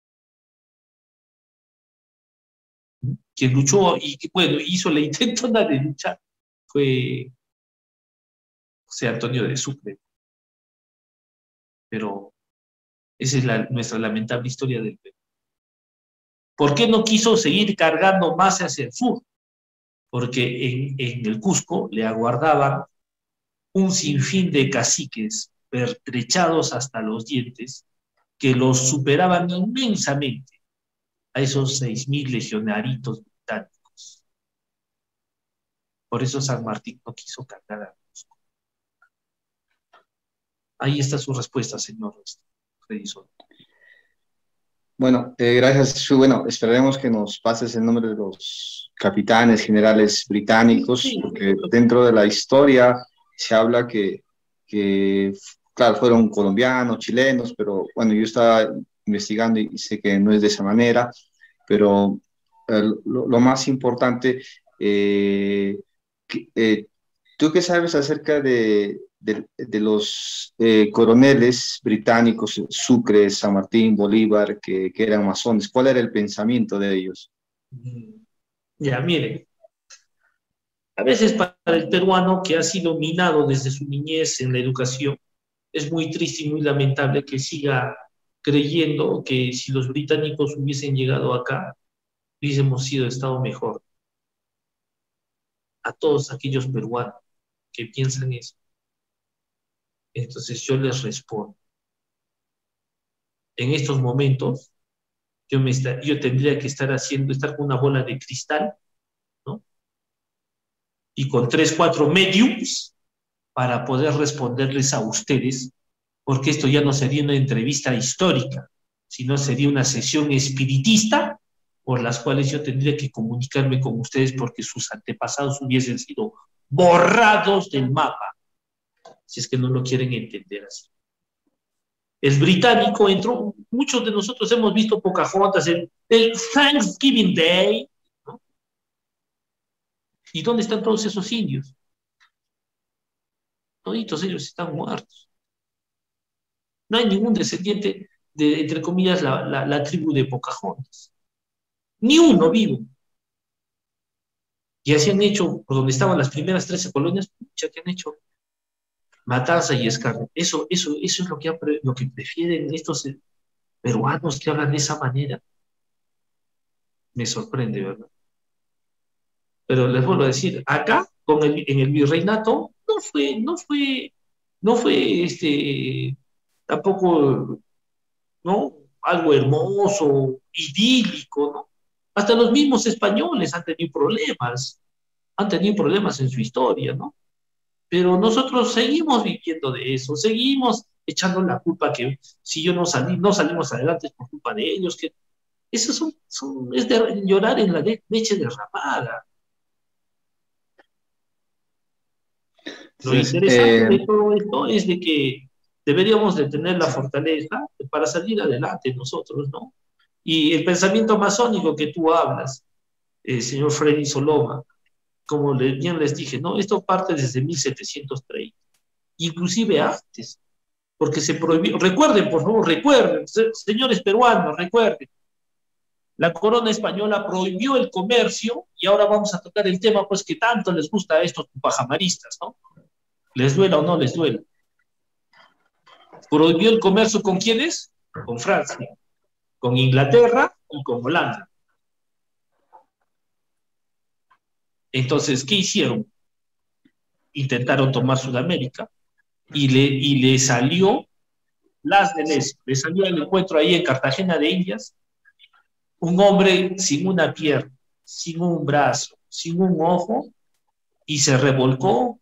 Quien luchó y que, bueno, hizo la intentona de luchar fue José Antonio de Sucre. Pero esa es la, nuestra lamentable historia del Perú. ¿Por qué no quiso seguir cargando más hacia el sur? Porque en, en el Cusco le aguardaban un sinfín de caciques pertrechados hasta los dientes que los superaban inmensamente a esos seis mil legionaritos británicos. Por eso San Martín no quiso cargar a Cusco. Ahí está su respuesta, señor Fredison. Bueno, eh, gracias. Bueno, esperaremos que nos pases el nombre de los capitanes generales británicos, sí, porque dentro de la historia se habla que, que, claro, fueron colombianos, chilenos, pero bueno, yo estaba investigando y sé que no es de esa manera, pero eh, lo, lo más importante, eh, que, eh, ¿tú qué sabes acerca de, de, de los eh, coroneles británicos, Sucre, San Martín, Bolívar, que, que eran masones? ¿Cuál era el pensamiento de ellos? Ya, miren, a veces para el peruano que ha sido minado desde su niñez en la educación, es muy triste y muy lamentable que siga creyendo que si los británicos hubiesen llegado acá, hubiésemos sido estado mejor. A todos aquellos peruanos que piensan eso. Entonces yo les respondo. En estos momentos, yo, me está, yo tendría que estar haciendo, estar con una bola de cristal, ¿no? Y con tres, cuatro mediums para poder responderles a ustedes, porque esto ya no sería una entrevista histórica, sino sería una sesión espiritista por las cuales yo tendría que comunicarme con ustedes porque sus antepasados hubiesen sido borrados del mapa, si es que no lo quieren entender así. El británico entró, muchos de nosotros hemos visto Pocahontas, el, el Thanksgiving Day, ¿no? ¿Y dónde están todos esos indios? Toditos ellos están muertos. No hay ningún descendiente de, entre comillas, la, la, la tribu de Pocahontas. Ni uno vivo. Y así han hecho, por donde estaban las primeras trece colonias, ya que han hecho matanza y escarnio. Eso, eso, eso es lo que, lo que prefieren estos peruanos que hablan de esa manera. Me sorprende, ¿verdad? Pero les vuelvo a decir, acá, con el, en el virreinato, no fue, no fue, no fue este, tampoco, ¿no? Algo hermoso, idílico, ¿no? Hasta los mismos españoles han tenido problemas, han tenido problemas en su historia, ¿no? Pero nosotros seguimos viviendo de eso, seguimos echando la culpa que si yo no salí, no salimos adelante es por culpa de ellos, que eso son, son, es de llorar en la leche derramada. Lo sí, interesante eh... de todo esto es de que deberíamos de tener la fortaleza para salir adelante nosotros, ¿no? Y el pensamiento masónico que tú hablas, eh, señor Freddy Soloma, como le, bien les dije, ¿no? Esto parte desde mil setecientos treinta, inclusive antes, porque se prohibió, recuerden, por favor, recuerden, señores peruanos, recuerden, la corona española prohibió el comercio, y ahora vamos a tocar el tema, pues, que tanto les gusta a estos pajamaristas, ¿no? Les duela o no les duela. Prohibió el comercio ¿con quiénes? Con Francia, con Inglaterra y con Holanda. Entonces, ¿qué hicieron? Intentaron tomar Sudamérica y le, y le salió las de les, le salió el encuentro ahí en Cartagena de Indias, un hombre sin una pierna, sin un brazo, sin un ojo, y se revolcó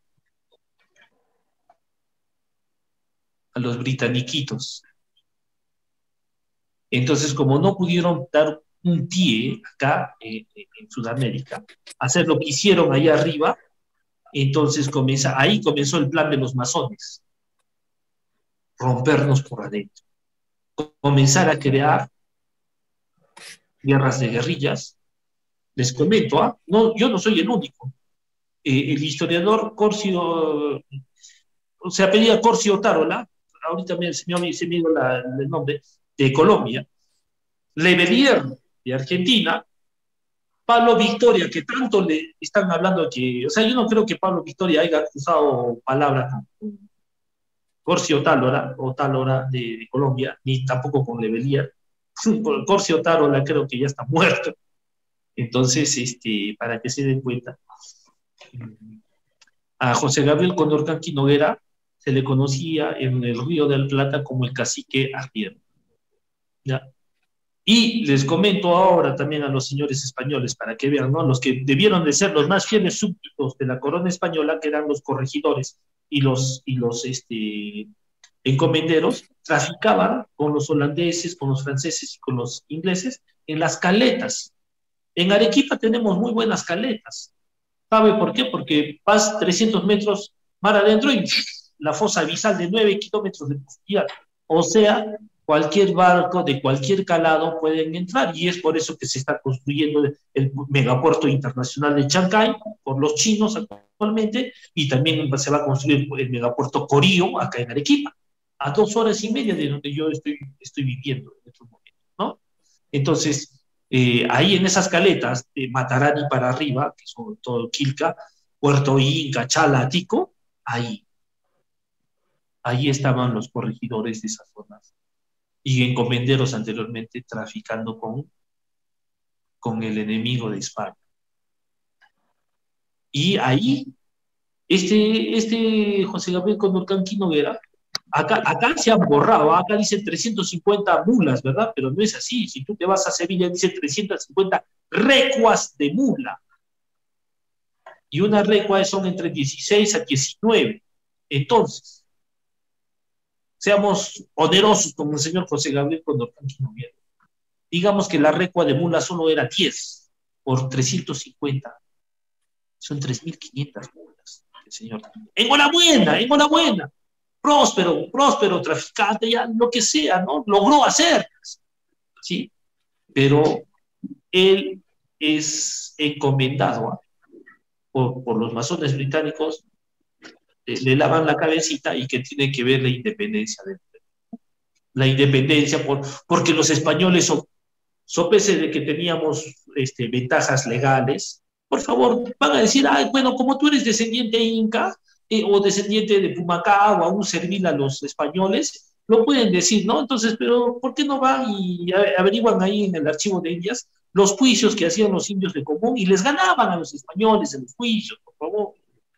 a los britaniquitos. Entonces, como no pudieron dar un pie acá eh, en Sudamérica, hacer lo que hicieron allá arriba, entonces comienza, ahí comenzó el plan de los masones, rompernos por adentro, comenzar a crear guerras de guerrillas. Les comento, ¿ah? No, yo no soy el único. Eh, el historiador Corcio, se apellida Corcio Tarola, ahorita me, se me, se me dio la, el nombre, de Colombia, Lebelier de Argentina, Pablo Victoria, que tanto le están hablando que, o sea, yo no creo que Pablo Victoria haya usado palabras con Corcio Tarola, o Tarola de, de Colombia, ni tampoco con Lebelier. Corcio Tarola creo que ya está muerto. Entonces, este, para que se den cuenta, a José Gabriel Condorcanqui Noguera se le conocía en el Río del Plata como el cacique arriero. ¿Ya? Y les comento ahora también a los señores españoles, para que vean, ¿no? Los que debieron de ser los más fieles súbditos de la corona española, que eran los corregidores y los, y los este, encomenderos, traficaban con los holandeses, con los franceses y con los ingleses en las caletas. En Arequipa tenemos muy buenas caletas. ¿Sabe por qué? Porque vas trescientos metros mar adentro y la fosa abisal de nueve kilómetros de profundidad. O sea, cualquier barco de cualquier calado pueden entrar, y es por eso que se está construyendo el megapuerto internacional de Chancay por los chinos actualmente, y también se va a construir el megapuerto Corío acá en Arequipa, a dos horas y media de donde yo estoy, estoy viviendo en estos momentos, ¿no? Entonces, eh, ahí en esas caletas de Matarani para arriba, que son todo Quilca, Puerto Inca, Chala, Tico, ahí, ahí estaban los corregidores de esas zonas, y encomenderos anteriormente traficando con, con el enemigo de España. Y ahí, este, este José Gabriel Condorcanqui Noguera, acá, acá se han borrado, acá dicen trescientas cincuenta mulas, ¿verdad? Pero no es así. Si tú te vas a Sevilla, dice trescientas cincuenta recuas de mula. Y una recua son entre dieciséis a diecinueve. Entonces, seamos onerosos como el señor José Gabriel Condorcanqui Noguera. Digamos que la recua de mula solo era diez por trescientos cincuenta. Son tres mil quinientas mulas, el señor. Enhorabuena, enhorabuena. Próspero, próspero traficante, ya lo que sea, ¿no? Logró hacerlas, ¿sí? Pero él es encomendado, ¿eh? por, por los masones británicos, eh, le lavan la cabecita y que tiene que ver la independencia del Perú. La independencia, por, porque los españoles, so, sopese de que teníamos este, ventajas legales, por favor, van a decir, ah, bueno, como tú eres descendiente inca, eh, o descendiente de Pumacá, o aún servil a los españoles, lo pueden decir, ¿no? Entonces, pero ¿por qué no van y averiguan ahí en el archivo de Indias los juicios que hacían los indios de común y les ganaban a los españoles en los juicios, por favor?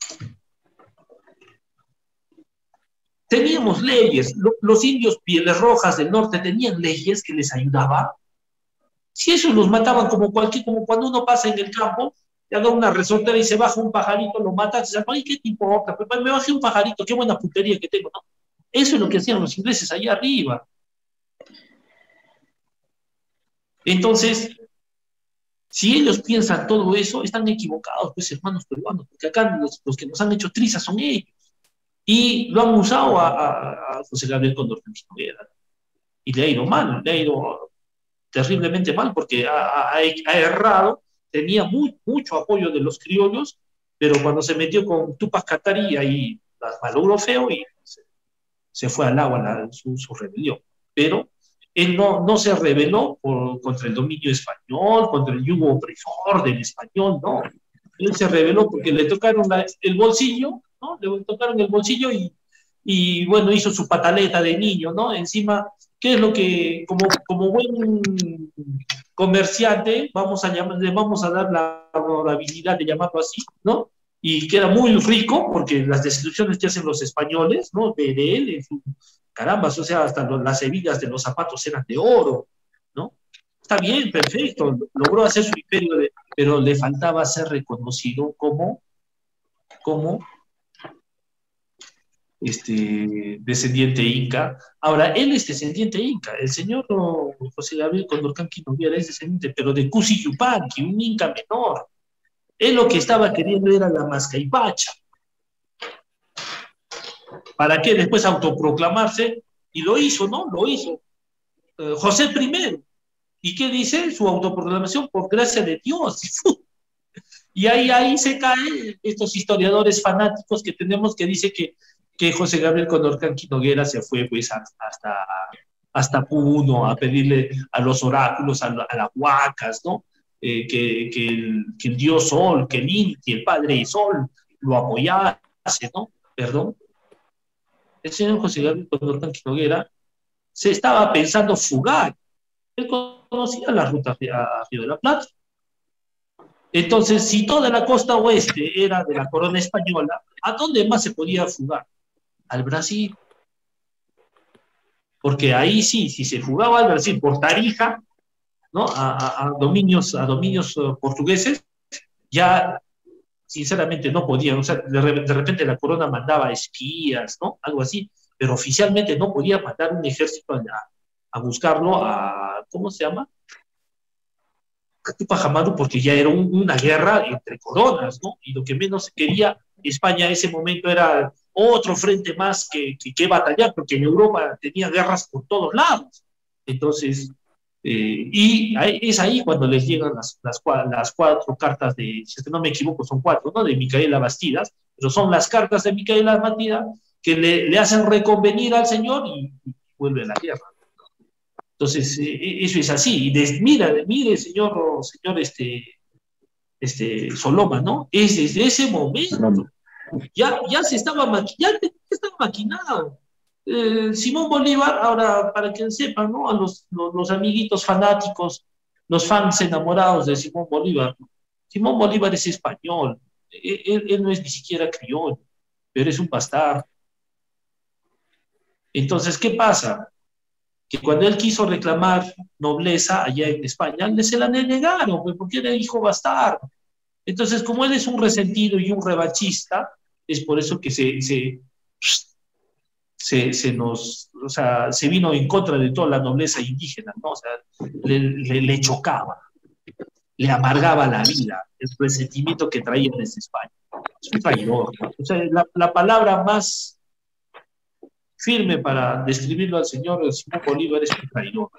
Teníamos leyes, los indios pieles rojas del norte tenían leyes que les ayudaban. Si eso los mataban como cualquier, como cuando uno pasa en el campo, le haga una resortera y se baja un pajarito, lo mata, se dice, ay, ¿qué te importa? Pues me bajé un pajarito, qué buena putería que tengo, ¿no? Eso es lo que hacían los ingleses allá arriba. Entonces, si ellos piensan todo eso, están equivocados, pues, hermanos peruanos, porque acá los, los que nos han hecho trizas son ellos. Y lo han usado a, a, a José Gabriel Condorcanqui Noguera. Y le ha ido mal, le ha ido terriblemente mal, porque ha, ha, ha errado, tenía muy, mucho apoyo de los criollos, pero cuando se metió con Tupac Katari, ahí las malogró feo y se, se fue al agua la, su, su rebelión. Pero él no, no se rebeló por, contra el dominio español, contra el yugo opresor del español, no. Él se rebeló porque le tocaron la, el bolsillo, ¿no? Le tocaron el bolsillo y, y, bueno, hizo su pataleta de niño, ¿no? Encima, ¿qué es lo que, como, como buen comerciante, vamos a llamar, le vamos a dar la honorabilidad de llamarlo así, ¿no? Y queda muy rico, porque las descripciones que hacen los españoles, ¿no? De, de él, en su, caramba, o sea, hasta lo, las hebillas de los zapatos eran de oro, ¿no? Está bien, perfecto, logró hacer su imperio, de, pero le faltaba ser reconocido como, como este, descendiente inca. Ahora, él es descendiente inca, el señor José Gabriel Condorcanqui Noguera es descendiente, pero de Cusi Yupanqui, un inca menor. Él lo que estaba queriendo era la Mascaipacha. ¿Para qué después autoproclamarse? Y lo hizo, ¿no? Lo hizo. Eh, José primero. ¿Y qué dice? Su autoproclamación, por gracia de Dios. Y ahí, ahí se caen estos historiadores fanáticos que tenemos que dice que, que José Gabriel Condorcanqui Noguera se fue pues hasta, hasta Puno a pedirle a los oráculos, a, a las huacas, ¿no? Eh, que, que, el, que el dios Sol, que el Inti, el padre Sol, lo apoyase, ¿no? Perdón. El señor José Gabriel Condorcanqui Noguera se estaba pensando fugar. Él conocía las rutas a Río de la Plata. Entonces, si toda la costa oeste era de la corona española, ¿a dónde más se podía fugar? Al Brasil. Porque ahí sí, si se fugaba al Brasil por Tarija, ¿no? a, a, a dominios, a dominios uh, portugueses, ya sinceramente no podían, o sea, de, de repente la corona mandaba espías, ¿no? Algo así, pero oficialmente no podía mandar un ejército a, a buscarlo a, ¿cómo se llama? A Tupac Amaru, porque ya era un, una guerra entre coronas, ¿no? Y lo que menos quería España en ese momento era otro frente más que, que, que batallar, porque en Europa tenía guerras por todos lados. Entonces, Eh, y es ahí cuando les llegan las, las, las cuatro cartas de, si es que no me equivoco, son cuatro, ¿no? De Micaela Bastidas, pero son las cartas de Micaela Bastidas que le, le hacen reconvenir al señor y, y vuelve a la guerra. Entonces, eh, eso es así. Y des, mira, mire, señor, señor este, este, Soloma, ¿no? Es desde ese momento. Ya, ya se estaba, maqui ya, ya estaba maquinado. Eh, Simón Bolívar, ahora para que sepan, ¿no? A los, los, los amiguitos fanáticos, los fans enamorados de Simón Bolívar, ¿no? Simón Bolívar es español, él, él no es ni siquiera criollo, pero es un bastardo. Entonces, ¿qué pasa? Que cuando él quiso reclamar nobleza allá en España, le se la negaron, pues, porque era hijo bastardo. Entonces, como él es un resentido y un revanchista, es por eso que se... se se, se nos, o sea, se vino en contra de toda la nobleza indígena, ¿no? O sea, le, le, le chocaba, le amargaba la vida, el resentimiento que traía desde España. Es un traidor, ¿no? O sea, la, la palabra más firme para describirlo al señor Simón Bolívar es un traidor.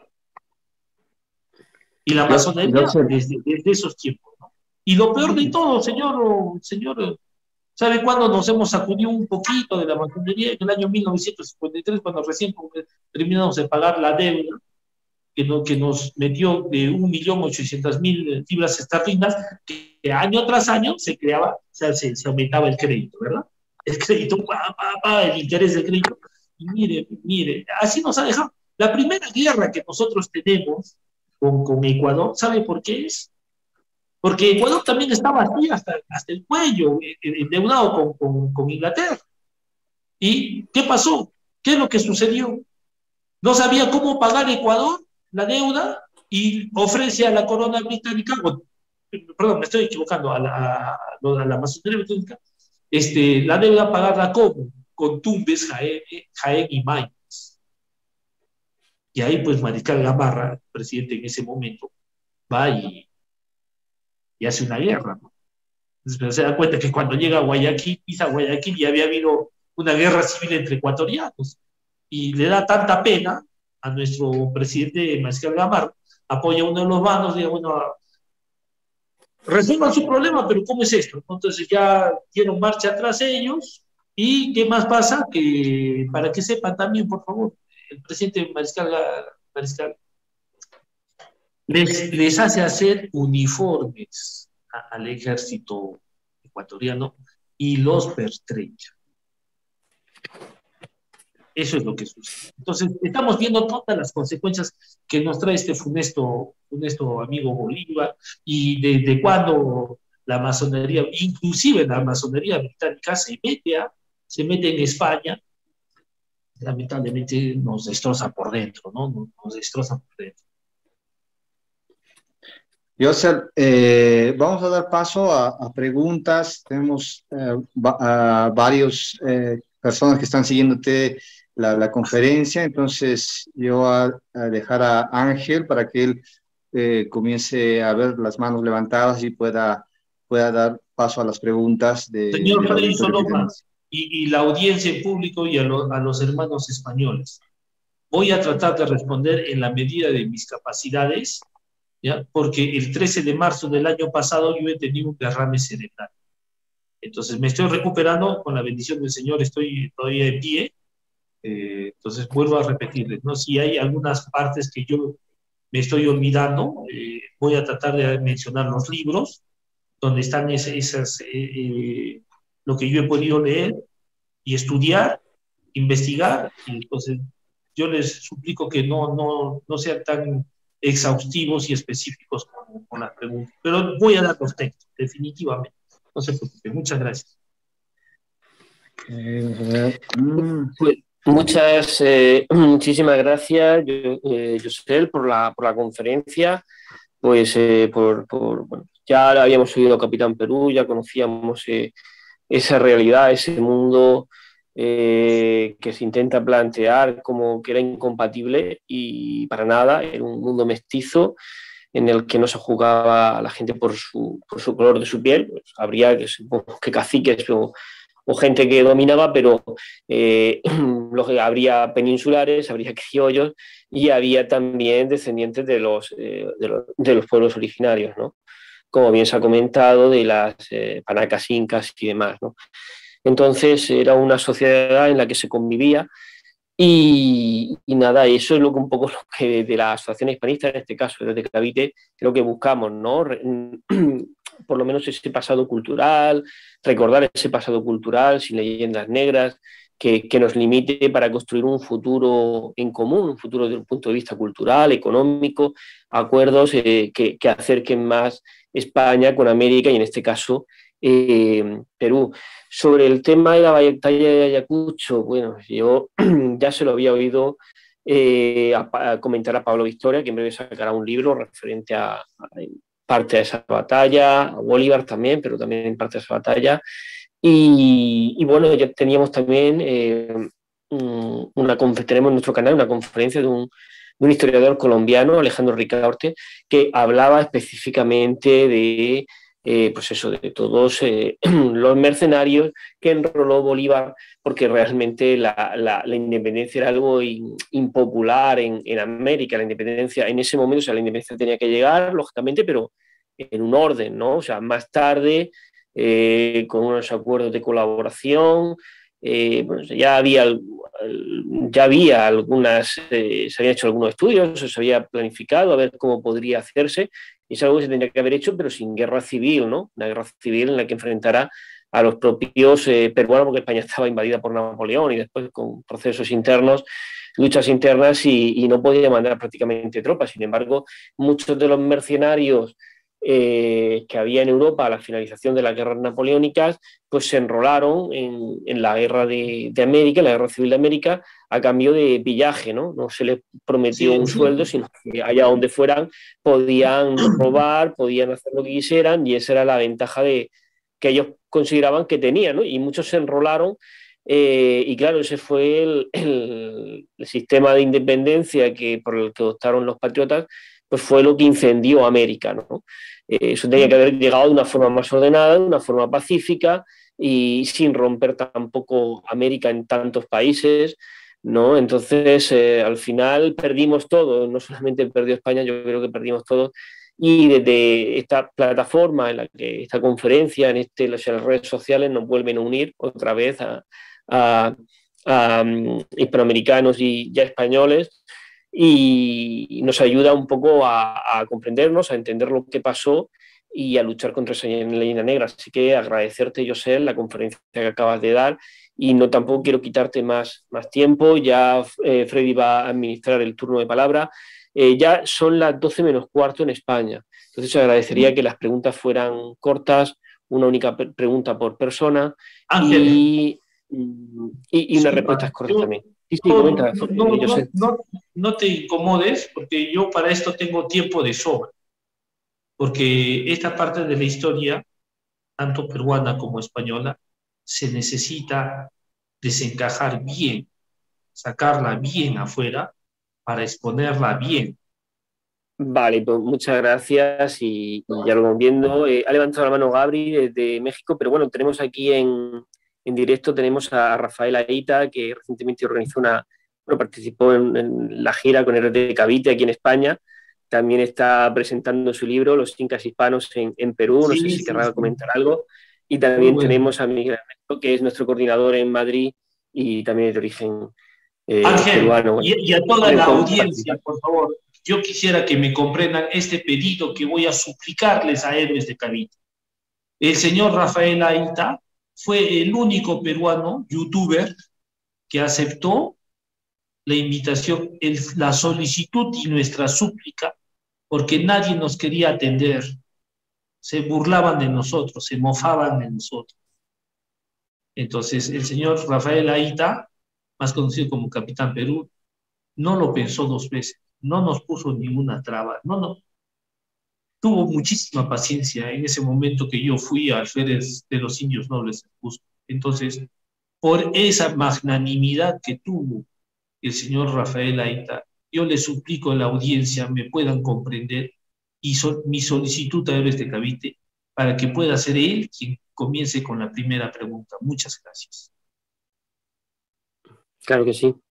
Y la masonería desde, desde esos tiempos, ¿no? Y lo peor de todo, señor, señor, ¿sabe cuándo nos hemos sacudido un poquito de la masonería? En el año mil novecientos cincuenta y tres, cuando recién terminamos de pagar la deuda, que, no, que nos metió de un millón ochocientas mil libras esterlinas, que, que año tras año se creaba, o sea, se, se aumentaba el crédito, ¿verdad? El crédito, pa, pa, pa, el interés del crédito. Y mire, mire, así nos ha dejado. La primera guerra que nosotros tenemos con, con Ecuador, ¿sabe por qué es? Porque Ecuador también estaba así hasta, hasta el cuello, endeudado con, con, con Inglaterra. ¿Y qué pasó? ¿Qué es lo que sucedió? No sabía cómo pagar Ecuador la deuda y ofrece a la corona británica, bueno, perdón, me estoy equivocando, a la, a, a la masonería británica, este, la deuda pagarla como, con Tumbes, Jaén, Jaén y Maynas. Y ahí pues Mariscal Gamarra, presidente en ese momento, va y, y hace una guerra, ¿no? Entonces se da cuenta que cuando llega a Guayaquil, pisa Guayaquil, ya había habido una guerra civil entre ecuatorianos, y le da tanta pena a nuestro presidente Mariscal Gamarra, apoya a uno de los bandos, dice, bueno, resuelvan su problema, pero ¿cómo es esto? Entonces ya dieron marcha atrás ellos, y ¿qué más pasa? Que para que sepan también, por favor, el presidente Mariscal, Mariscal les, les hace hacer uniformes a, al ejército ecuatoriano y los pertrecha. Eso es lo que sucede. Entonces, estamos viendo todas las consecuencias que nos trae este funesto, funesto amigo Bolívar, y desde de cuando la masonería, inclusive la masonería británica, se mete, a, se mete en España, lamentablemente nos destroza por dentro, ¿no? Nos, nos destroza por dentro. Joseph, eh, vamos a dar paso a, a preguntas. Tenemos eh, va, a varios eh, personas que están siguiéndote la, la conferencia, entonces yo voy a, a dejar a Ángel para que él eh, comience a ver las manos levantadas y pueda, pueda dar paso a las preguntas de... Señor de Freddy Soloma, y, y la audiencia en público y a, lo, a los hermanos españoles, voy a tratar de responder en la medida de mis capacidades, ¿ya? Porque el trece de marzo del año pasado yo he tenido un derrame cerebral. Entonces me estoy recuperando, con la bendición del Señor estoy todavía en pie. Eh, entonces vuelvo a repetirles, ¿no? Si hay algunas partes que yo me estoy olvidando, eh, voy a tratar de mencionar los libros donde están esas, esas eh, eh, lo que yo he podido leer y estudiar, investigar, y entonces yo les suplico que no, no, no sean tan exhaustivos y específicos con, con las preguntas, pero voy a dar los textos, definitivamente. No se preocupe, muchas gracias. Eh, pues, muchas, eh, muchísimas gracias, eh, José, por la, por la conferencia. Pues eh, por, por, bueno, ya habíamos oído Capitán Perú, ya conocíamos eh, esa realidad, ese mundo eh, que se intenta plantear como que era incompatible, y para nada, era un mundo mestizo en el que no se juzgaba a la gente por su, por su color de su piel. Pues habría que, que caciques o, o gente que dominaba, pero eh, lo que habría peninsulares, habría criollos, y había también descendientes de los, eh, de los, de los pueblos originarios, ¿no? Como bien se ha comentado, de las eh, panacas incas y demás, ¿no? Entonces era una sociedad en la que se convivía, y, y nada, eso es lo que un poco lo que de la Asociación Hispanista, en este caso desde Cavite, creo que buscamos, ¿no? Por lo menos ese pasado cultural, recordar ese pasado cultural sin leyendas negras, que, que nos limite para construir un futuro en común, un futuro desde un punto de vista cultural, económico, acuerdos eh, que, que acerquen más España con América y en este caso eh, Perú. Sobre el tema de la batalla de Ayacucho, bueno, yo ya se lo había oído eh, a, a comentar a Pablo Victoria, que en breve sacará un libro referente a, a parte de esa batalla, a Bolívar también, pero también en parte de esa batalla. Y, y bueno, ya teníamos también eh, una, tenemos en nuestro canal una conferencia de un, de un historiador colombiano, Alejandro Ricaurte, que hablaba específicamente de, eh, pues eso, de todos eh, los mercenarios que enroló Bolívar, porque realmente la, la, la independencia era algo in, impopular en, en América. La independencia, en ese momento, o sea, la independencia tenía que llegar, lógicamente, pero en un orden, ¿no? O sea, más tarde, eh, con unos acuerdos de colaboración, eh, bueno, ya había, ya había algunas, eh, se habían hecho algunos estudios, se había planificado a ver cómo podría hacerse, y es algo que se tendría que haber hecho, pero sin guerra civil, ¿no? Una guerra civil en la que enfrentará a los propios eh, peruanos, porque España estaba invadida por Napoleón y después con procesos internos, luchas internas, y, y no podía mandar prácticamente tropas. Sin embargo, muchos de los mercenarios Eh, que había en Europa a la finalización de las guerras napoleónicas, pues se enrolaron en, en la guerra de, de América, en la guerra civil de América, a cambio de pillaje, ¿no? No se les prometió Sí, un sí. sueldo, sino que allá donde fueran podían robar, podían hacer lo que quisieran, y esa era la ventaja de, que ellos consideraban que tenían, ¿no? Y muchos se enrolaron. Eh, y claro, ese fue el, el, el sistema de independencia que, por el que optaron los patriotas, pues fue lo que incendió América, ¿no? Eh, eso tenía que haber llegado de una forma más ordenada, de una forma pacífica y sin romper tampoco América en tantos países, ¿no? Entonces, eh, al final perdimos todo, no solamente perdió España, yo creo que perdimos todo. Y desde esta plataforma, en la que esta conferencia, en, este, en las redes sociales, nos vuelven a unir otra vez a, a, a um, hispanoamericanos y ya españoles, y nos ayuda un poco a, a comprendernos, a entender lo que pasó y a luchar contra esa leyenda negra. Así que agradecerte, José, la conferencia que acabas de dar, y no tampoco quiero quitarte más, más tiempo. Ya eh, Freddy va a administrar el turno de palabra. Eh, ya son las doce menos cuarto en España, entonces agradecería que las preguntas fueran cortas, una única pre pregunta por persona, y, y, y unas respuestas cortas yo, también. Sí, sí, no, comenta, no, eh, no, José. no, no te incomodes, porque yo para esto tengo tiempo de sobra, porque esta parte de la historia, tanto peruana como española, se necesita desencajar bien, sacarla bien afuera para exponerla bien. Vale, pues muchas gracias, y, y ya lo vamos viendo. Eh, ha levantado la mano Gabri desde México, pero bueno, tenemos aquí en, en directo, tenemos a Rafael Aita, que recientemente organizó una, bueno, participó en, en la gira con R T Cavite aquí en España. También está presentando su libro, Los Incas Hispanos en, en Perú. No Sí, sé si sí, querrá sí. comentar algo. Y también Muy bueno. tenemos a Miguel Ernesto, que es nuestro coordinador en Madrid y también es de origen eh, Ángel, peruano. Bueno, y, y a toda quieren la participar. audiencia, por favor, yo quisiera que me comprendan este pedido que voy a suplicarles a Héroes de Cavite. El señor Rafael Aita fue el único peruano youtuber que aceptó la invitación, el, la solicitud y nuestra súplica, porque nadie nos quería atender. Se burlaban de nosotros, se mofaban de nosotros. Entonces, el señor Rafael Aita, más conocido como Capitán Perú, no lo pensó dos veces, no nos puso ninguna traba, no, no. Tuvo muchísima paciencia en ese momento que yo fui al Férez de los Indios Nobles. Entonces, por esa magnanimidad que tuvo el señor Rafael Aita, yo le suplico a la audiencia me puedan comprender, y so, mi solicitud a Héroes de Cavite para que pueda ser él quien comience con la primera pregunta. Muchas gracias. Claro que sí.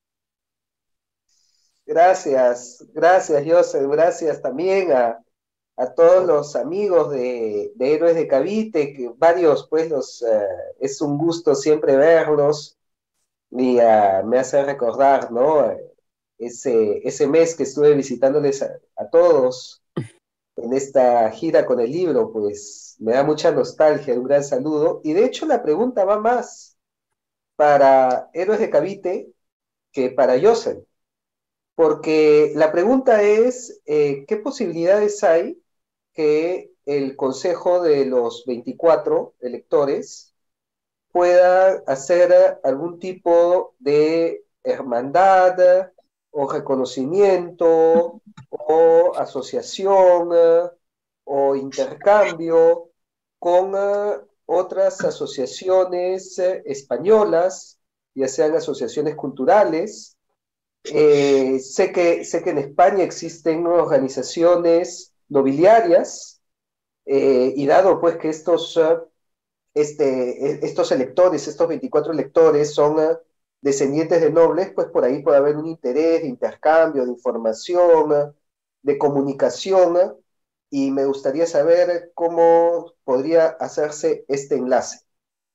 Gracias, gracias, Joseph, gracias también a, a todos los amigos de, de Héroes de Cavite, que varios, pues, los, uh, es un gusto siempre verlos, y uh, me hace recordar, ¿no? Ese, ese mes que estuve visitándoles a, a todos en esta gira con el libro, pues, me da mucha nostalgia, un gran saludo, y de hecho la pregunta va más para Héroes de Cavite que para Joseph. Porque la pregunta es, eh, ¿qué posibilidades hay que el Consejo de los veinticuatro electores pueda hacer algún tipo de hermandad o reconocimiento o asociación o intercambio con otras asociaciones españolas ya sean asociaciones culturales. Eh, sé que, sé que en España existen organizaciones nobiliarias, eh, y dado pues que estos, uh, este, estos electores, estos veinticuatro electores son uh, descendientes de nobles, pues por ahí puede haber un interés de intercambio, de información, uh, de comunicación, uh, y me gustaría saber cómo podría hacerse este enlace.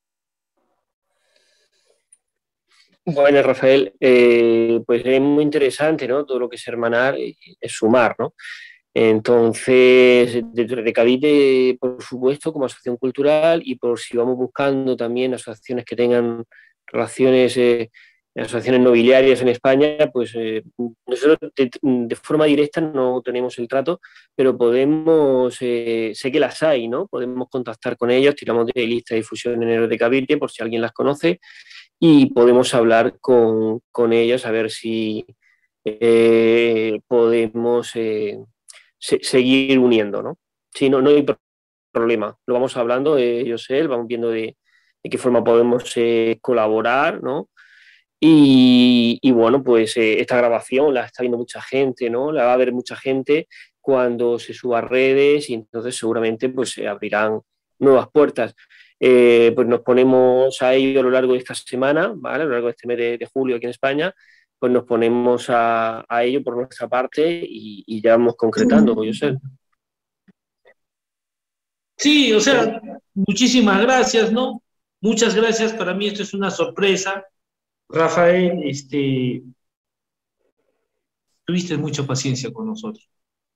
Bueno, Rafael, eh, pues es muy interesante, ¿no? Todo lo que es hermanar es sumar, ¿no? Entonces, dentro de Cavite, por supuesto, como asociación cultural, y por si vamos buscando también asociaciones que tengan relaciones, eh, asociaciones nobiliarias en España, pues eh, nosotros de, de, forma directa no tenemos el trato, pero podemos, eh, sé que las hay, ¿no? Podemos contactar con ellos, tiramos de lista de difusión en Héroes de Cavite por si alguien las conoce, y podemos hablar con, con ellos a ver si eh, podemos eh, se, seguir uniendo, ¿no? Sí, no, no hay problema, lo vamos hablando, eh, yo sé, vamos viendo de, de qué forma podemos eh, colaborar, ¿no? Y, y bueno, pues eh, esta grabación la está viendo mucha gente, ¿no? La va a ver mucha gente cuando se suba a redes, y entonces seguramente pues se abrirán nuevas puertas. Eh, pues nos ponemos a ello a lo largo de esta semana, ¿vale? A lo largo de este mes de, de julio aquí en España, pues nos ponemos a, a ello por nuestra parte y, y ya vamos concretando, yo sé. Sí, o sea, muchísimas gracias, ¿no? Muchas gracias, para mí esto es una sorpresa. Rafael, este, tuviste mucha paciencia con nosotros.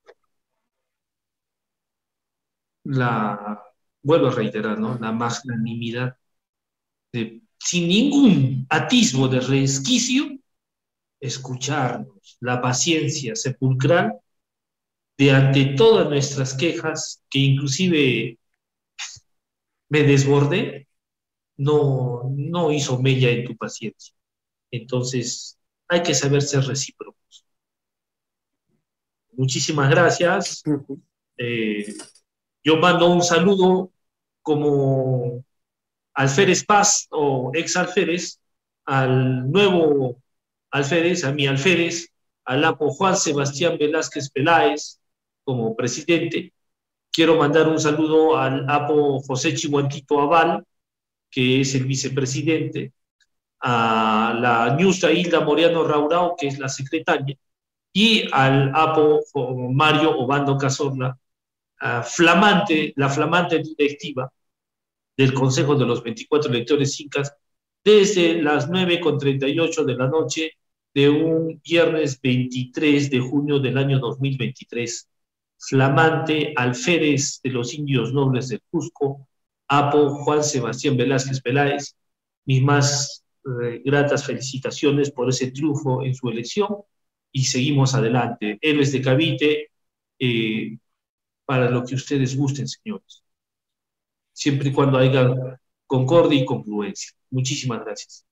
La, vuelvo a reiterar, ¿no? La magnanimidad de, sin ningún atisbo de resquicio, escucharnos, la paciencia sepulcral de ante todas nuestras quejas, que inclusive me desbordé, no, no hizo mella en tu paciencia. Entonces, hay que saber ser recíprocos. Muchísimas gracias. Eh, yo mando un saludo como alférez Paz o ex alférez al nuevo alférez, a mi alférez, al Apo Juan Sebastián Velázquez Peláez como presidente. Quiero mandar un saludo al Apo José Chihuantito Aval, que es el vicepresidente, a la Ñusta Hilda Moriano Raurao, que es la secretaria, y al Apo Mario Obando Cazorla, uh, flamante, la flamante directiva del Consejo de los veinticuatro Electores Incas, desde las nueve con treinta y ocho de la noche de un viernes veintitrés de junio del año dos mil veintitrés. Flamante alférez de los indios nobles del Cusco, Apo Juan Sebastián Velázquez Peláez, mis más eh, gratas felicitaciones por ese triunfo en su elección, y seguimos adelante. Héroes de Cavite, eh, para lo que ustedes gusten, señores. Siempre y cuando haya concordia y congruencia. Muchísimas gracias.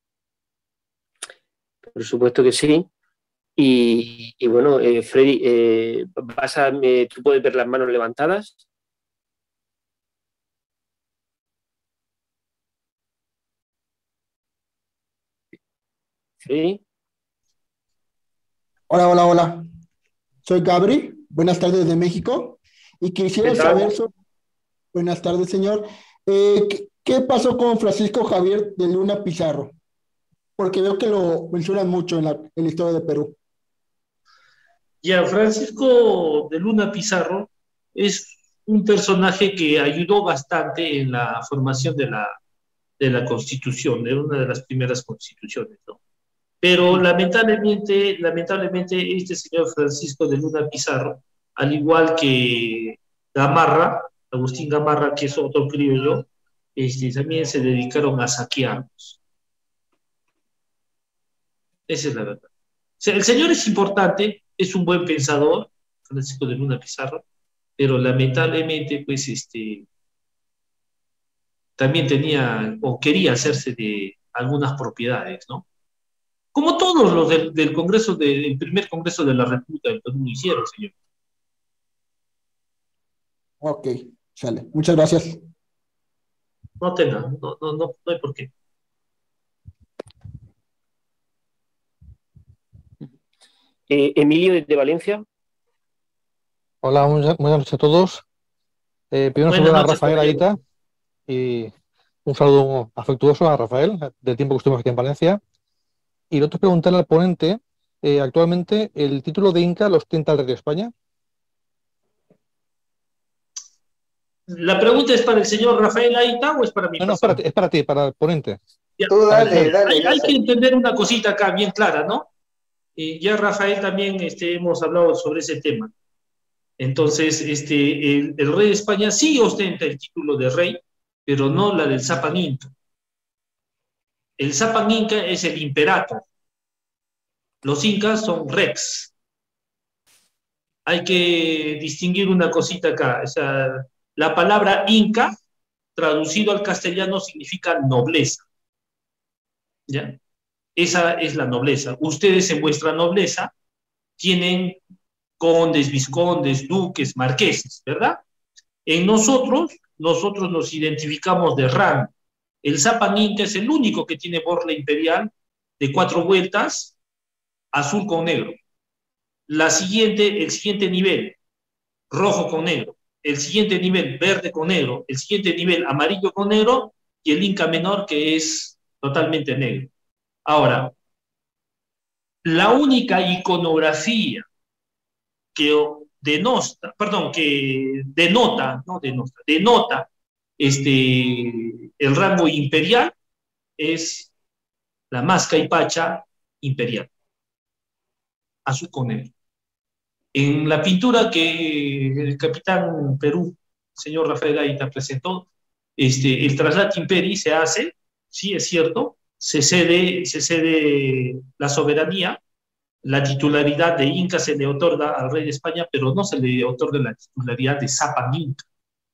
Por supuesto que sí. Y, y bueno, eh, Freddy, eh, vas a, eh, ¿tú puedes ver las manos levantadas? Sí. Hola, hola, hola. Soy Gabri. Buenas tardes de México. Y quisiera saber sobre... Buenas tardes, señor. Eh, ¿qué, ¿Qué pasó con Francisco Javier de Luna Pizarro? Porque veo que lo mencionan mucho en la, en la historia de Perú. Ya, Francisco de Luna Pizarro es un personaje que ayudó bastante en la formación de la, de la Constitución, de una de las primeras constituciones, ¿no? Pero lamentablemente, lamentablemente este señor Francisco de Luna Pizarro, al igual que Gamarra, Agustín Gamarra, que es otro criollo, este, también se dedicaron a saquearnos. Esa es la verdad. O sea, el señor es importante, es un buen pensador, Francisco de Luna Pizarro, pero lamentablemente, pues, este, también tenía o quería hacerse de algunas propiedades, ¿no? Como todos los del, del Congreso, del primer Congreso de la República del Perú lo hicieron, señor. Ok, sale. Muchas gracias. No tenga, no, no, no, no hay por qué. Eh, Emilio desde Valencia. Hola, buenas noches a todos. Eh, primero Buenas saludar a noches, Rafael caballero. Aita y un saludo afectuoso a Rafael del tiempo que estuvimos aquí en Valencia. Y lo otro es preguntarle al ponente, eh, actualmente el título de Inca lo ostenta el rey de España. ¿La pregunta es para el señor Rafael Aita o es para mi No, no, es para persona? ti, es para ti, para el ponente. Ya, Tú a ver, dale, mira, dale, hay, hay José. que entender una cosita acá bien clara, ¿no? Eh, ya Rafael también este, hemos hablado sobre ese tema. Entonces, este, el, el rey de España sí ostenta el título de rey, pero no la del Zapan Inca. El Zapan Inca es el imperator. Los incas son rex. Hay que distinguir una cosita acá. O sea, la palabra inca, traducido al castellano, significa nobleza. ¿Ya? Esa es la nobleza. Ustedes en vuestra nobleza tienen condes, vizcondes, duques, marqueses, ¿verdad? En nosotros, nosotros nos identificamos de rango. El Zapan Inca es el único que tiene borla imperial de cuatro vueltas, azul con negro. La siguiente, el siguiente nivel, rojo con negro. El siguiente nivel, verde con negro. El siguiente nivel, amarillo con negro. Y el Inca menor, que es totalmente negro. Ahora, la única iconografía que denota, perdón, que denota, no denota, denota este, el rango imperial es la Masca y Pacha imperial, azul con negro. En la pintura que el capitán Perú, señor Rafael Aita, presentó, este, el traslate imperi se hace, sí es cierto, se cede, se cede la soberanía, la titularidad de Inca se le otorga al rey de España, pero no se le otorga la titularidad de Zapan Inca.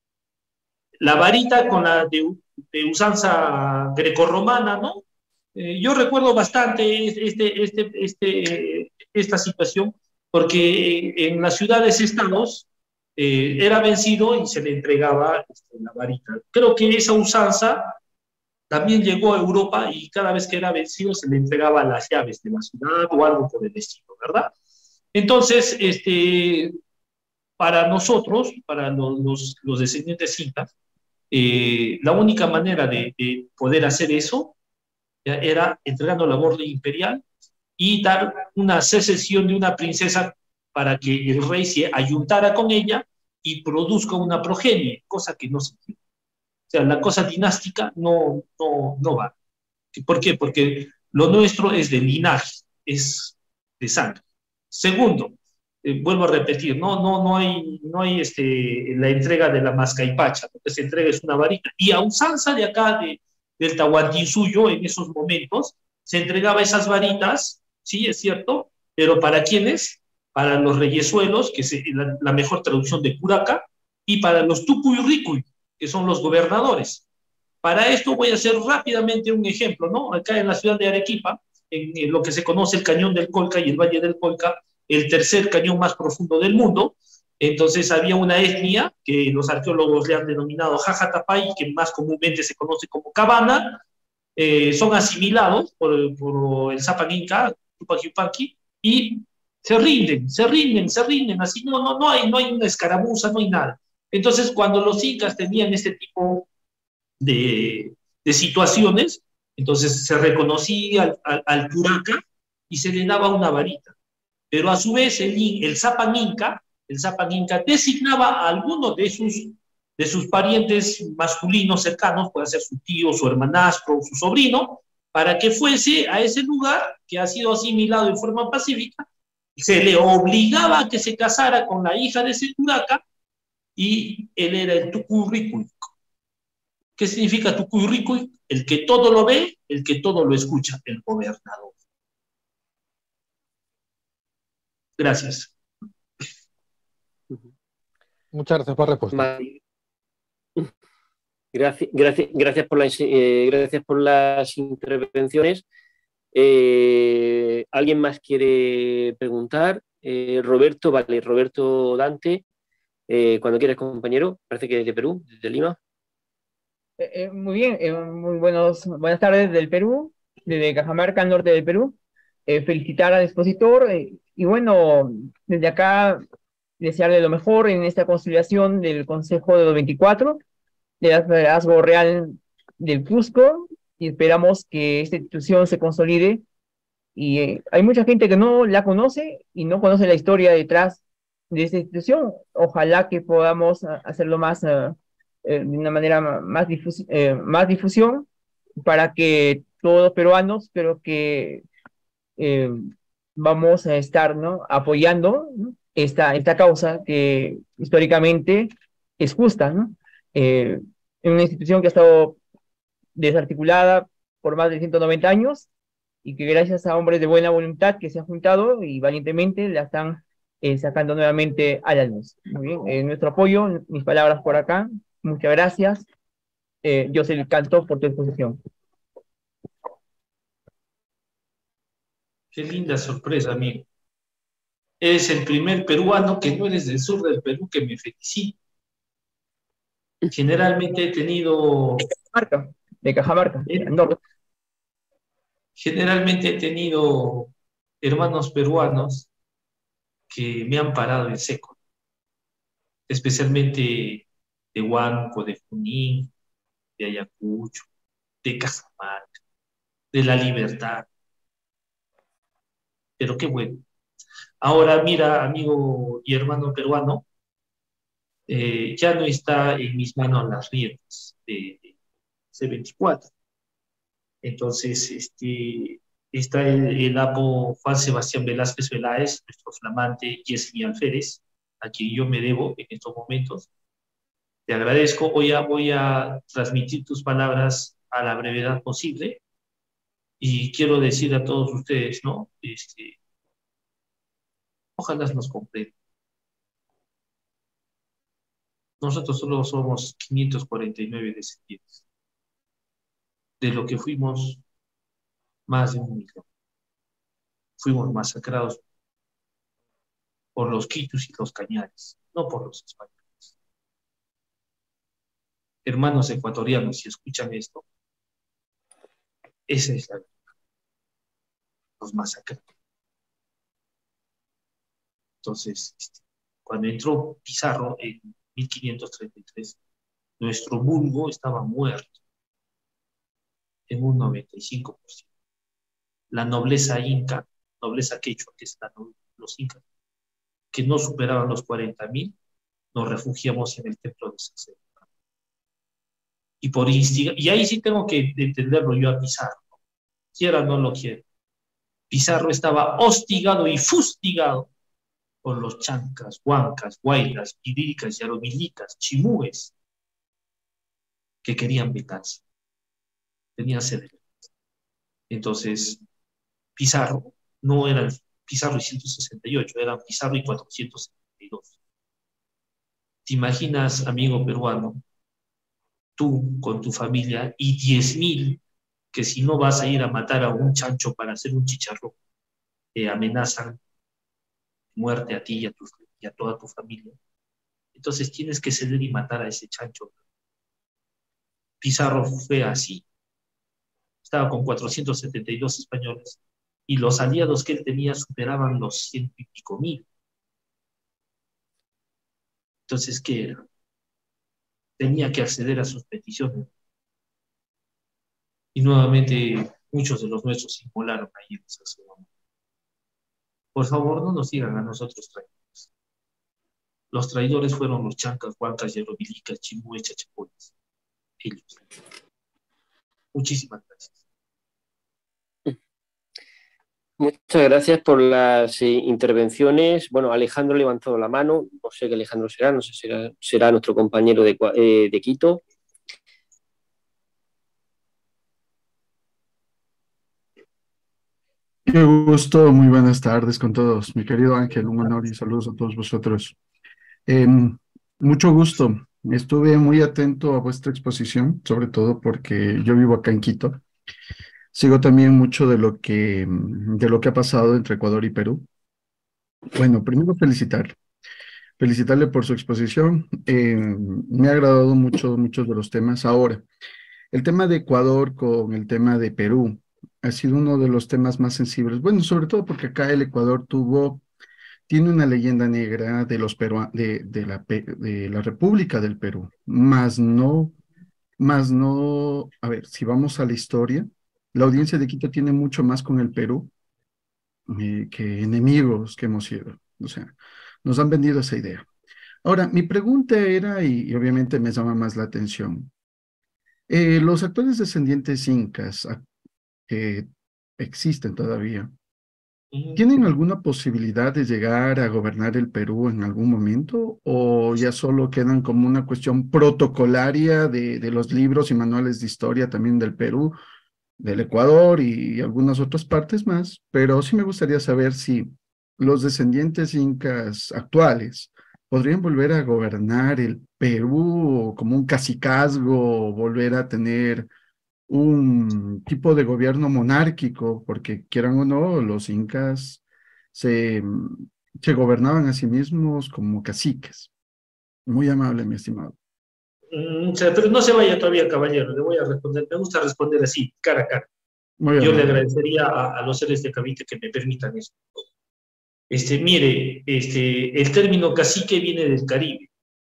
La varita con la de, de usanza grecorromana, ¿no? Eh, yo recuerdo bastante este, este, este, esta situación, porque en las ciudades-estados eh, era vencido y se le entregaba este, la varita. Creo que esa usanza también llegó a Europa y cada vez que era vencido se le entregaba las llaves de la ciudad o algo por el estilo, ¿verdad? Entonces, este, para nosotros, para los, los, los descendientes incas, eh, la única manera de, de poder hacer eso era entregando la borla imperial y dar una secesión de una princesa para que el rey se ayuntara con ella y produzca una progenie, cosa que no se quiere. O sea, la cosa dinástica no, no, no va. ¿Por qué? Porque lo nuestro es de linaje, es de sangre. Segundo, eh, vuelvo a repetir, no, no, no hay, no hay este, la entrega de la mascaipacha, lo que se entrega es una varita. Y a usanza de acá, de, del Tahuantinsuyo, en esos momentos, se entregaba esas varitas, sí, es cierto, pero ¿para quiénes? Para los reyesuelos, que es la, la mejor traducción de curaca, y para los tucuyricuy, que son los gobernadores. Para esto voy a hacer rápidamente un ejemplo, ¿no? Acá en la ciudad de Arequipa, en, en lo que se conoce el Cañón del Colca y el Valle del Colca, el tercer cañón más profundo del mundo. Entonces había una etnia que los arqueólogos le han denominado Jajatapay, que más comúnmente se conoce como Cabana, eh, son asimilados por, por el Zapan Inca, Tupac Yupanqui, y se rinden, se rinden, se rinden, así no, no, no, hay, no hay una escaramuza, no hay nada. Entonces, cuando los incas tenían este tipo de, de situaciones, entonces se reconocía al, al, al curaca y se le daba una varita. Pero a su vez el, el Zapan Inca, el Zapan Inca designaba a alguno de sus, de sus parientes masculinos cercanos, puede ser su tío, su hermanastro, su sobrino, para que fuese a ese lugar que ha sido asimilado en forma pacífica, se le obligaba a que se casara con la hija de ese curaca y él era el tucurricuy. ¿Qué significa tucurricuy? El que todo lo ve, el que todo lo escucha, el gobernador. Gracias. Muchas gracias por la respuesta. Gracias, gracias, gracias, por, la, eh, gracias por las intervenciones. Eh, ¿Alguien más quiere preguntar? Eh, Roberto, vale, Roberto Dante, eh, cuando quieras, compañero, parece que es de Perú, desde Lima. Eh, eh, muy bien, eh, muy buenos, buenas tardes del Perú, desde Cajamarca, al norte del Perú. Eh, felicitar al expositor eh, y bueno, desde acá desearle lo mejor en esta conciliación del Consejo de los veinticuatro, del liderazgo real del Cusco, y esperamos que esta institución se consolide. Y eh, hay mucha gente que no la conoce y no conoce la historia detrás de esta institución. Ojalá que podamos uh, hacerlo más, uh, eh, de una manera más, difus eh, más difusión, para que todos los peruanos, creo que eh, vamos a estar, ¿no?, apoyando, ¿no?, esta, esta causa que históricamente es justa, ¿no? Eh, en una institución que ha estado desarticulada por más de ciento noventa años, y que gracias a hombres de buena voluntad que se han juntado y valientemente la están eh, sacando nuevamente a la luz. Muy bien, eh, nuestro apoyo, mis palabras por acá. Muchas gracias. Eh, yo se le canto por tu exposición. Qué linda sorpresa, amigo. Eres el primer peruano que no eres del sur del Perú que me felicita. Generalmente he tenido... De Cajamarca, de Cajamarca, ¿Eh? no. Generalmente he tenido hermanos peruanos que me han parado en seco, especialmente de Huánuco, de Junín, de Ayacucho, de Cajamarca, de La Libertad. Pero qué bueno. Ahora mira, amigo y hermano peruano, eh, ya no está en mis manos las riendas de, de C veinticuatro. Entonces, este, está el, el apo Juan Sebastián Velázquez Veláez, nuestro flamante Yesenia Alférez, a quien yo me debo en estos momentos. Te agradezco. Hoy a, voy a transmitir tus palabras a la brevedad posible y quiero decir a todos ustedes, ¿no? Este, ojalá nos comprendan. Nosotros solo somos quinientos cuarenta y nueve descendientes, de lo que fuimos más de un millón. Fuimos masacrados por los quitus y los cañares, no por los españoles. Hermanos ecuatorianos, si escuchan esto, esa es la verdad. Los masacraron. Entonces, este, cuando entró Pizarro en mil quinientos treinta y tres, nuestro vulgo estaba muerto en un noventa y cinco por ciento. La nobleza inca, nobleza quechua, que es la no, los incas, que no superaban los cuarenta mil, nos refugiamos en el templo de San Sebastián. Y por instiga, y ahí sí tengo que entenderlo yo a Pizarro, quiera o no lo quiera. Pizarro estaba hostigado y fustigado por los chancas, huancas, guaylas, piricas, yaromilicas, chimúes, que querían venganza. Tenían sed. Entonces, Pizarro no era el Pizarro y ciento sesenta y ocho, eran Pizarro y cuatrocientos setenta y dos. ¿Te imaginas, amigo peruano, tú con tu familia y diez mil que si no vas a ir a matar a un chancho para hacer un chicharrón, te amenazan muerte a ti y a, tu, y a toda tu familia? Entonces tienes que ceder y matar a ese chancho. Pizarro fue así. Estaba con cuatrocientos setenta y dos españoles y los aliados que él tenía superaban los ciento y pico mil. Entonces, ¿qué era? Tenía que acceder a sus peticiones. Y nuevamente muchos de los nuestros inmolaron ahí en esa zona. Por favor, no nos digan a nosotros traidores. Los traidores fueron los chancas, huancas, yeromilicas, chimúes, chachapones. Ellos. Muchísimas gracias. Muchas gracias por las eh, intervenciones. Bueno, Alejandro ha levantado la mano. No sé qué Alejandro será, no sé si será, será nuestro compañero de, eh, de Quito. Qué gusto, muy buenas tardes con todos. Mi querido Ángel, un honor y saludos a todos vosotros. Eh, mucho gusto. Estuve muy atento a vuestra exposición, sobre todo porque yo vivo acá en Quito. Sigo también mucho de lo que, de lo que ha pasado entre Ecuador y Perú. Bueno, primero felicitarle. Felicitarle por su exposición. Eh, me ha agradado mucho muchos de los temas. Ahora, el tema de Ecuador con el tema de Perú ha sido uno de los temas más sensibles. Bueno, sobre todo porque acá el Ecuador tuvo tiene una leyenda negra de, los perua- de, de, la, Pe- de la República del Perú, más no, más no, a ver, si vamos a la historia, la audiencia de Quito tiene mucho más con el Perú eh, que enemigos que hemos sido. O sea, nos han vendido esa idea. Ahora, mi pregunta era, y, y obviamente me llama más la atención, eh, los actuales descendientes incas a- que existen todavía, ¿tienen alguna posibilidad de llegar a gobernar el Perú en algún momento o ya solo quedan como una cuestión protocolaria de, de los libros y manuales de historia también del Perú, del Ecuador y algunas otras partes más? Pero sí me gustaría saber si los descendientes incas actuales podrían volver a gobernar el Perú como un cacicazgo, volver a tener un tipo de gobierno monárquico, porque quieran o no, los incas se, se gobernaban a sí mismos como caciques. Muy amable, mi estimado. Mm, o sea, pero no se vaya todavía, caballero, le voy a responder. Me gusta responder así, cara a cara. Muy Yo le amable. agradecería a, a los seres de Cavite que me permitan eso. Este, mire, este, el término cacique viene del Caribe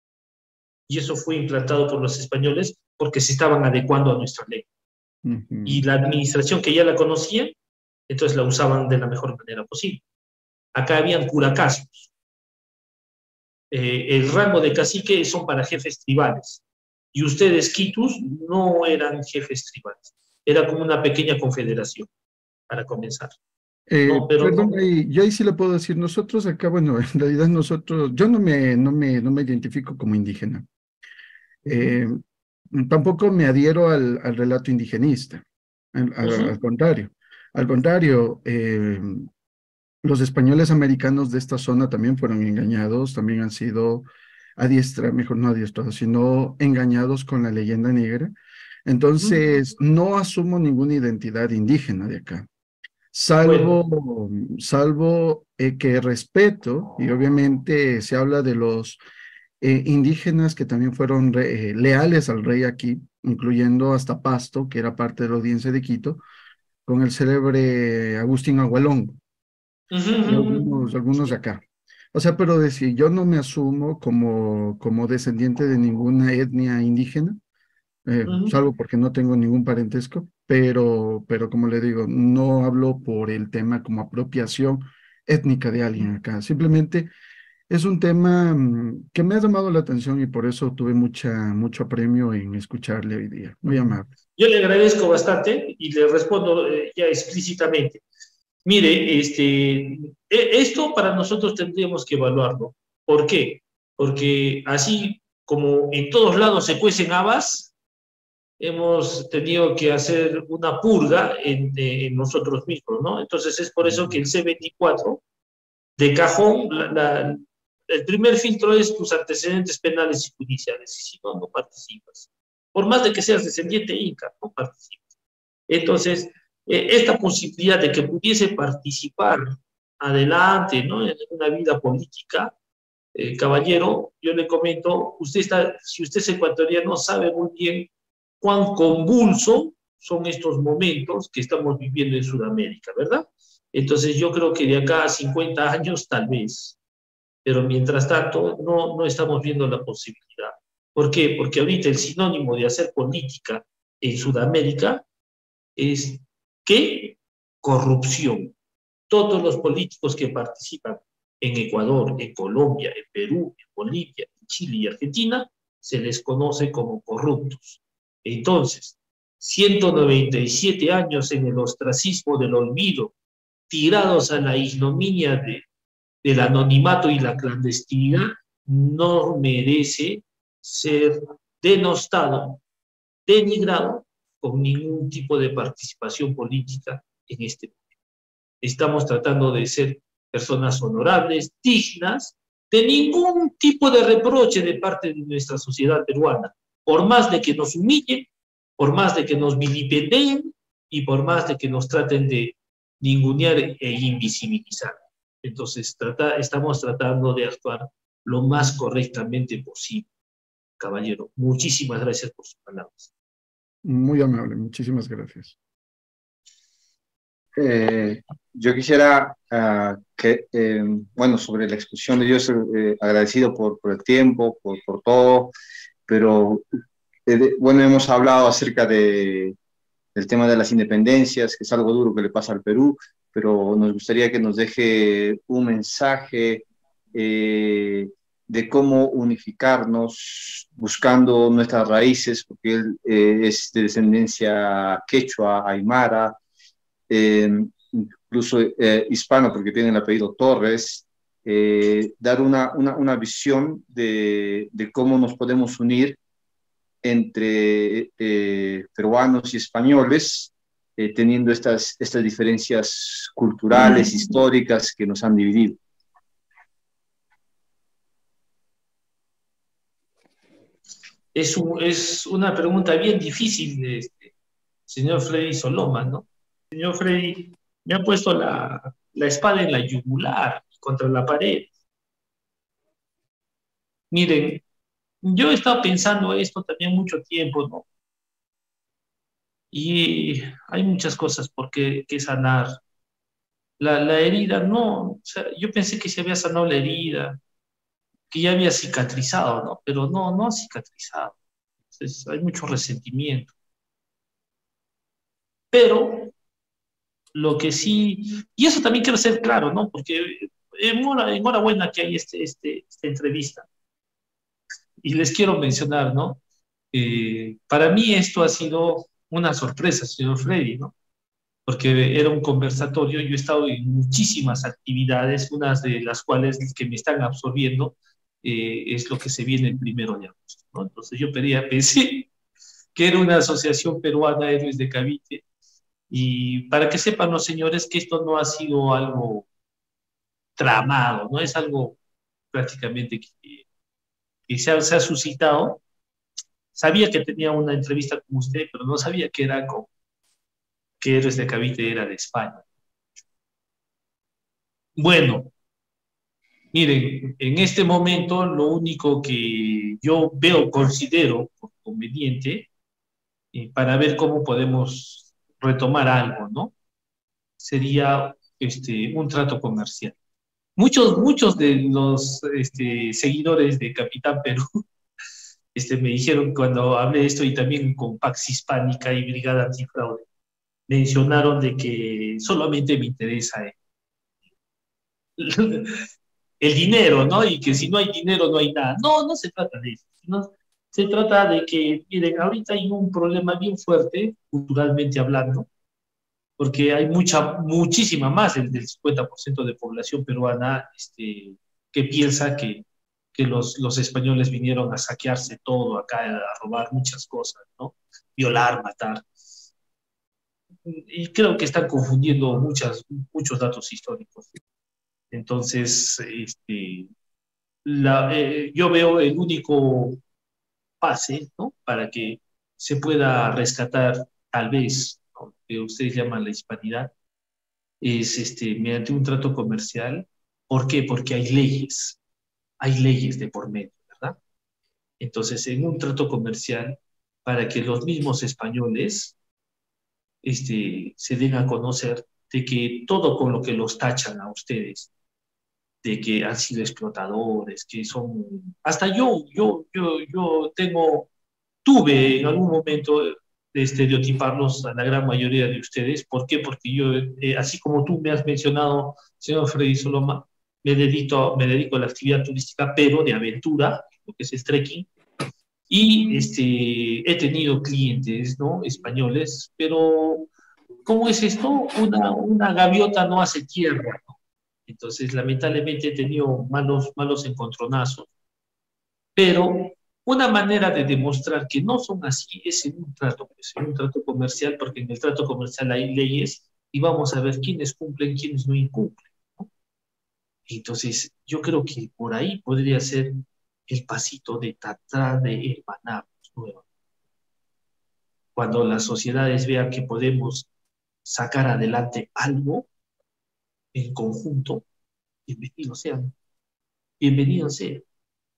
y eso fue implantado por los españoles porque se estaban adecuando a nuestra ley. Ujú. Y la administración que ya la conocía, entonces la usaban de la mejor manera posible. Acá habían curacazos. Eh, el rango de cacique son para jefes tribales. Y ustedes, quitus, no eran jefes tribales. Era como una pequeña confederación, para comenzar. Eh, No, pero perdón, no. ahí- yo ahí sí le puedo decir, nosotros acá, bueno, en realidad nosotros, yo no me, no me, no me identifico como indígena. Eh, Tampoco me adhiero al, al relato indigenista, al, al- Ujú. al contrario. Al contrario, eh, los españoles americanos de esta zona también fueron engañados, también han sido adiestrados, mejor no adiestrados, sino engañados con la leyenda negra. Entonces, no asumo ninguna identidad indígena de acá, Bueno, salvo, salvo eh, que respeto, y obviamente se habla de los eh, indígenas que también fueron re- eh, leales al rey aquí, incluyendo hasta Pasto, que era parte de la audiencia de Quito, con el célebre Agustín Agualongo ujú, y ujú, ujú. algunos, algunos de acá. O sea, pero decir, yo no me asumo como, como descendiente de ninguna etnia indígena, eh, Ujú. salvo porque no tengo ningún parentesco, pero, pero como le digo, no hablo por el tema como apropiación étnica de alguien acá. Simplemente es un tema mm, que me ha llamado la atención y por eso tuve mucha, mucho apremio en escucharle hoy día. Muy amable. Yo le agradezco bastante y le respondo eh, ya explícitamente. Mire, este, e- esto para nosotros tendríamos que evaluarlo. ¿Por qué? Porque así como en todos lados se cuecen habas, hemos tenido que hacer una purga en, de- en nosotros mismos, ¿no? Entonces es por eso que el C veinticuatro, de cajón, la- la- el primer filtro es tus antecedentes penales y judiciales, y si no, no participas. Por más de que seas descendiente inca, no participas. Entonces, eh, esta posibilidad de que pudiese participar adelante, ¿no? En una vida política, eh, caballero, yo le comento, usted está, si usted es ecuatoriano, sabe muy bien cuán convulso son estos momentos que estamos viviendo en Sudamérica, ¿verdad? Entonces yo creo que de acá a cincuenta años tal vez, pero mientras tanto no, no estamos viendo la posibilidad. ¿Por qué? Porque ahorita el sinónimo de hacer política en Sudamérica es ¿qué? Corrupción. Todos los políticos que participan en Ecuador, en Colombia, en Perú, en Bolivia, en Chile y Argentina, se les conoce como corruptos. Entonces, ciento noventa y siete años en el ostracismo del olvido, tirados a la ignominia de, del anonimato y la clandestinidad, no merece ser denostado, denigrado con ningún tipo de participación política en este momento. Estamos tratando de ser personas honorables, dignas, de ningún tipo de reproche de parte de nuestra sociedad peruana, por más de que nos humillen, por más de que nos vilipendeen y por más de que nos traten de ningunear e invisibilizar. Entonces, trata, estamos tratando de actuar lo más correctamente posible. Caballero, muchísimas gracias por sus palabras. Muy amable, muchísimas gracias. Eh, yo quisiera uh, que, eh, bueno, sobre la exposición de Dios, eh, agradecido por, por el tiempo, por, por todo, pero eh, de, bueno, hemos hablado acerca de, del tema de las independencias, que es algo duro que le pasa al Perú, pero nos gustaría que nos deje un mensaje eh, de cómo unificarnos buscando nuestras raíces, porque él eh, es de descendencia quechua, aymara, eh, incluso eh, hispano, porque tiene el apellido Torres, eh, dar una, una, una visión de, de cómo nos podemos unir entre eh, peruanos y españoles, eh, teniendo estas, estas diferencias culturales, históricas que nos han dividido. Es, un, es una pregunta bien difícil de este señor Freddy Soloma, ¿no? Señor Freddy me ha puesto la, la espada en la yugular contra la pared. Miren, yo he estado pensando esto también mucho tiempo, ¿no? Y hay muchas cosas por qué que sanar. La, la herida, no, o sea, yo pensé que se había sanado la herida, que ya había cicatrizado, ¿no? Pero no, no ha cicatrizado. Entonces, hay mucho resentimiento. Pero lo que sí, y eso también quiero ser claro, ¿no? Porque enhorabuena que hay este, este, esta entrevista. Y les quiero mencionar, ¿no? Eh, para mí esto ha sido una sorpresa, señor Freddy, ¿no? Porque era un conversatorio, yo he estado en muchísimas actividades, unas de las cuales que me están absorbiendo eh, es lo que se viene el primero de agosto, ¿no? Entonces yo pedía, pensé que era una asociación peruana de héroes de Cavite, y para que sepan los señores que esto no ha sido algo tramado, no es algo prácticamente que, que se, ha, se ha suscitado. Sabía que tenía una entrevista con usted, pero no sabía que era con que Héroes de Cavite era de España. Bueno, miren, en este momento lo único que yo veo, considero conveniente, eh, para ver cómo podemos retomar algo, ¿no? Sería este, un trato comercial. Muchos, muchos de los este, seguidores de Capitán Perú este, me dijeron cuando hablé de esto, y también con Pax Hispánica y Brigada Antifraude, mencionaron de que solamente me interesa el, el dinero, ¿no? Y que si no hay dinero no hay nada. No, no se trata de eso. Sino se trata de que, miren, ahorita hay un problema bien fuerte, culturalmente hablando, porque hay mucha, muchísima más del, del cincuenta por ciento de población peruana este, que piensa que, que los, los españoles vinieron a saquearse todo acá, a robar muchas cosas, ¿no? Violar, matar. Y creo que están confundiendo muchas, muchos datos históricos. Entonces, este, la, eh, yo veo el único pase, ¿no? Para que se pueda rescatar, tal vez, ¿no? Que ustedes llaman la hispanidad, es este, mediante un trato comercial. ¿Por qué? Porque hay leyes, hay leyes de por medio, ¿verdad? Entonces, en un trato comercial, para que los mismos españoles este, se den a conocer de que todo con lo que los tachan a ustedes, de que han sido explotadores, que son... Hasta yo, yo, yo, yo tengo, tuve en algún momento de estereotiparlos a la gran mayoría de ustedes. ¿Por qué? Porque yo, eh, así como tú me has mencionado, señor Freddy Soloma, me dedico, me dedico a la actividad turística, pero de aventura, lo que es el trekking, y este, he tenido clientes, ¿no? Españoles, pero ¿cómo es esto? Una, una gaviota no hace tierra, ¿no? Entonces, lamentablemente he tenido malos, malos encontronazos. Pero una manera de demostrar que no son así es en un trato, pues, en un trato comercial, porque en el trato comercial hay leyes y vamos a ver quiénes cumplen, quiénes no incumplen, ¿no? Entonces, yo creo que por ahí podría ser el pasito de tratar de hermanarnos nuevamente. Cuando las sociedades vean que podemos sacar adelante algo en conjunto, bienvenidos sean, bienvenidos sean.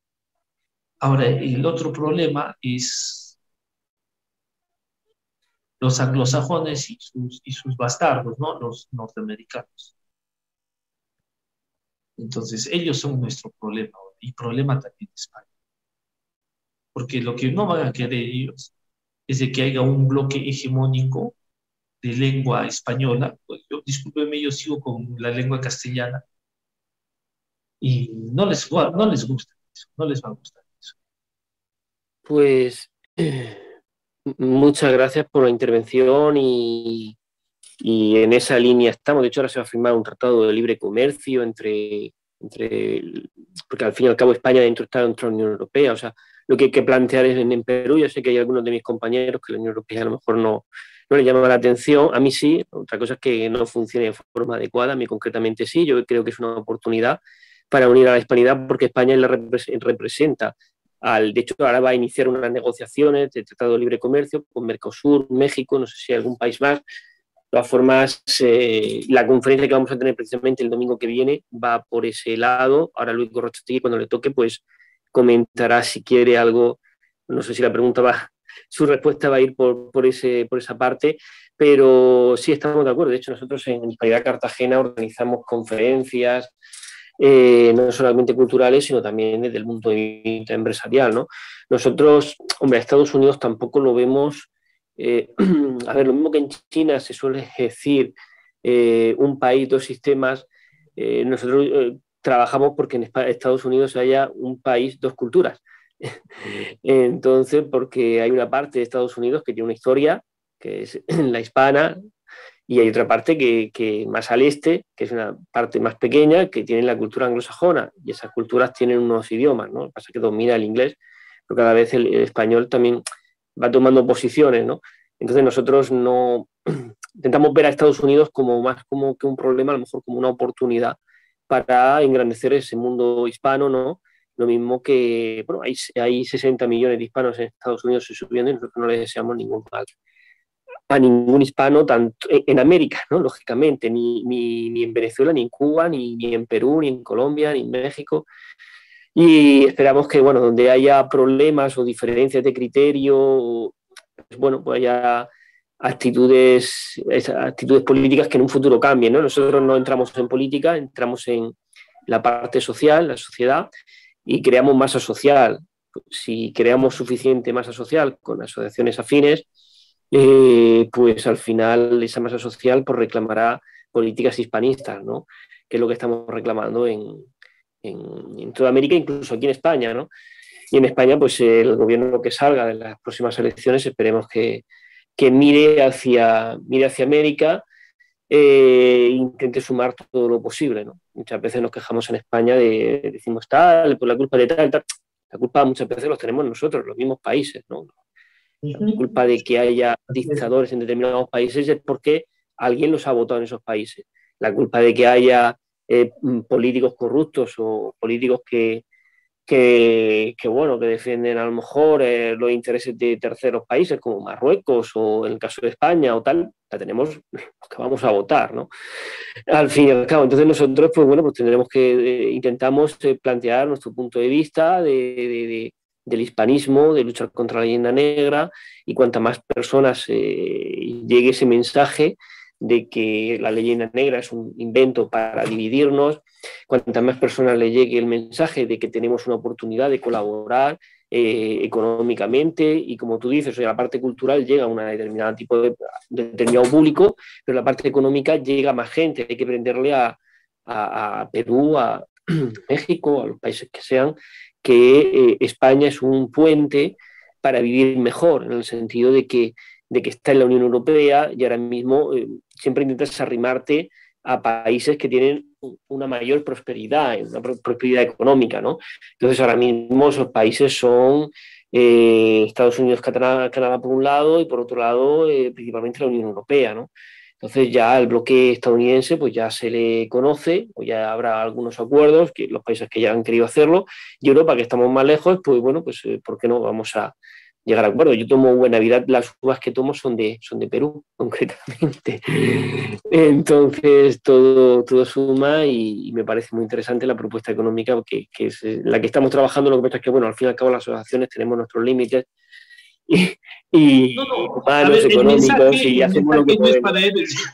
Ahora, el otro problema es los anglosajones y sus, y sus bastardos, ¿no? Los norteamericanos. Entonces, ellos son nuestro problema, y problema también de España. Porque lo que no van a querer ellos es de que haya un bloque hegemónico de lengua española. Pues yo, discúlpeme, yo sigo con la lengua castellana, y no les, no les gusta eso, no les va a gustar eso. Pues eh, muchas gracias por la intervención y, y en esa línea estamos. De hecho, ahora se va a firmar un tratado de libre comercio entre, entre porque al fin y al cabo España dentro está dentro de la Unión Europea. O sea, lo que hay que plantear es en, en Perú. Yo sé que hay algunos de mis compañeros que la Unión Europea a lo mejor no, no le llama la atención. A mí sí. Otra cosa es que no funcione de forma adecuada. A mí concretamente sí. Yo creo que es una oportunidad para unir a la hispanidad, porque España la representa. Al, de hecho, ahora va a iniciar unas negociaciones de Tratado de Libre Comercio con Mercosur, México, no sé si hay algún país más. De todas formas, eh, la conferencia que vamos a tener precisamente el domingo que viene va por ese lado. Ahora Luis Gorrotxategi, cuando le toque, pues comentará si quiere algo. No sé si la pregunta va, su respuesta va a ir por, por, ese, por esa parte, pero sí estamos de acuerdo. De hecho, nosotros en Hispanidad Cartagena organizamos conferencias, Eh, no solamente culturales, sino también desde el mundo de vista empresarial, ¿no? Nosotros, hombre, a Estados Unidos tampoco lo vemos, eh, a ver, lo mismo que en China se suele decir eh, un país, dos sistemas, eh, nosotros eh, trabajamos porque en Estados Unidos haya un país, dos culturas. Entonces, porque hay una parte de Estados Unidos que tiene una historia, que es la hispana, y hay otra parte que, que más al este, que es una parte más pequeña, que tiene la cultura anglosajona, y esas culturas tienen unos idiomas, ¿no? Lo que pasa es que domina el inglés, pero cada vez el, el español también va tomando posiciones, ¿no? Entonces nosotros no intentamos ver a Estados Unidos como más como que un problema, a lo mejor como una oportunidad para engrandecer ese mundo hispano, ¿no? Lo mismo que, bueno, hay, hay sesenta millones de hispanos en Estados Unidos y subiendo, y nosotros no les deseamos ningún mal a ningún hispano, tanto en América, ¿no? Lógicamente, ni, ni, ni en Venezuela, ni en Cuba, ni, ni en Perú, ni en Colombia, ni en México. Y esperamos que, bueno, donde haya problemas o diferencias de criterio, pues, bueno, pues haya actitudes, actitudes políticas que en un futuro cambien, ¿no? Nosotros no entramos en política, entramos en la parte social, la sociedad, y creamos masa social. Si creamos suficiente masa social con asociaciones afines, Eh, pues al final esa masa social pues reclamará políticas hispanistas, ¿no? Que es lo que estamos reclamando en, en, en toda América, incluso aquí en España, ¿no? Y en España, pues el gobierno que salga de las próximas elecciones, esperemos que, que mire hacia, mire hacia América e intente sumar todo lo posible, ¿no? Muchas veces nos quejamos en España de, decimos tal, por la culpa de tal, tal. La culpa muchas veces los tenemos nosotros, los mismos países, ¿no? La culpa de que haya dictadores en determinados países es porque alguien los ha votado en esos países. La culpa de que haya eh, políticos corruptos o políticos que, que, que, bueno, que defienden a lo mejor eh, los intereses de terceros países como Marruecos o en el caso de España o tal, la tenemos los que vamos a votar, ¿no? Al fin y al cabo, entonces nosotros, pues bueno, pues tendremos que, eh, intentamos eh, plantear nuestro punto de vista de, de, de del hispanismo, de luchar contra la leyenda negra, y cuanta más personas eh, llegue ese mensaje de que la leyenda negra es un invento para dividirnos, cuantas más personas le llegue el mensaje de que tenemos una oportunidad de colaborar eh, económicamente, y como tú dices, o sea, la parte cultural llega a un determinado tipo de, de determinado público, pero la parte económica llega a más gente. Hay que venderle a, a, a Perú, a México, a los países que sean, que eh, España es un puente para vivir mejor, en el sentido de que, de que está en la Unión Europea y ahora mismo eh, siempre intentas arrimarte a países que tienen una mayor prosperidad, una prosperidad económica, ¿no? Entonces ahora mismo esos países son eh, Estados Unidos, Canadá, Canadá por un lado, y por otro lado eh, principalmente la Unión Europea, ¿no? Entonces ya el bloque estadounidense pues ya se le conoce, o ya habrá algunos acuerdos, que los países que ya han querido hacerlo, y Europa, que estamos más lejos, pues bueno, pues eh, ¿por qué no vamos a llegar a acuerdos? Yo tomo buena Navidad, las uvas que tomo son de, son de Perú, concretamente. Entonces todo, todo suma, y, y me parece muy interesante la propuesta económica que, que es la que estamos trabajando. Lo que pasa es que, bueno, al fin y al cabo las asociaciones tenemos nuestros límites, y, y No, no, a humanos, ver, el económicos, mensaje, y el hacemos lo que mensaje no es podemos. para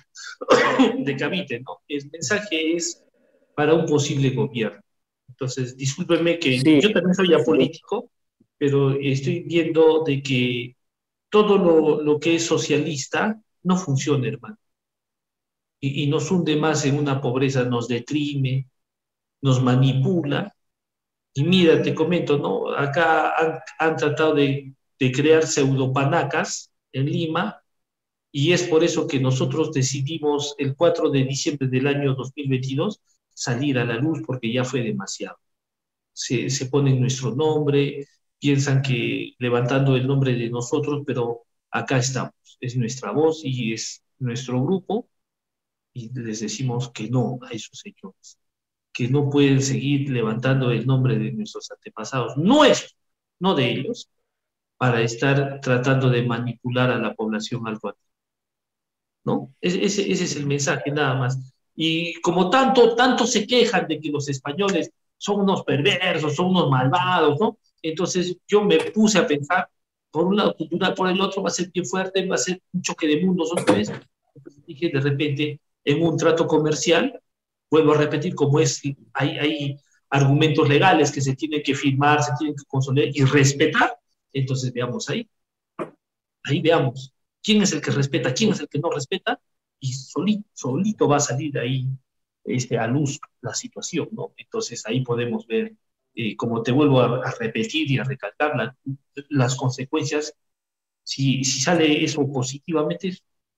él de Cavite, ¿no? El mensaje es para un posible gobierno. Entonces, discúlpenme que Sí, yo también soy apolítico, pero estoy viendo de que todo lo, lo que es socialista no funciona, hermano. Y, y nos hunde más en una pobreza, nos deprime, nos manipula. Y mira, te comento, ¿no? Acá han, han tratado de, de crear pseudopanacas en Lima, y es por eso que nosotros decidimos el cuatro de diciembre del año dos mil veintidós salir a la luz, porque ya fue demasiado. Se, se ponen nuestro nombre, piensan que levantando el nombre de nosotros, pero acá estamos, es nuestra voz y es nuestro grupo, y les decimos que no a esos señores, que no pueden seguir levantando el nombre de nuestros antepasados, nuestro, no de ellos, para estar tratando de manipular a la población algo, ¿no? Ese, ese, ese es el mensaje, nada más. Y como tanto, tanto se quejan de que los españoles son unos perversos, son unos malvados, ¿no? Entonces yo me puse a pensar, por un lado cultural, por el otro va a ser bien fuerte, va a ser un choque de mundos otra vez. Entonces dije, de repente, en un trato comercial, vuelvo a repetir, como es, hay, hay argumentos legales que se tienen que firmar, se tienen que consolidar y respetar, entonces veamos ahí, ahí veamos quién es el que respeta, quién es el que no respeta, y solito, solito va a salir ahí este, a luz la situación, ¿no? Entonces ahí podemos ver, eh, como te vuelvo a, a repetir y a recalcar, la, las consecuencias, si, si sale eso positivamente,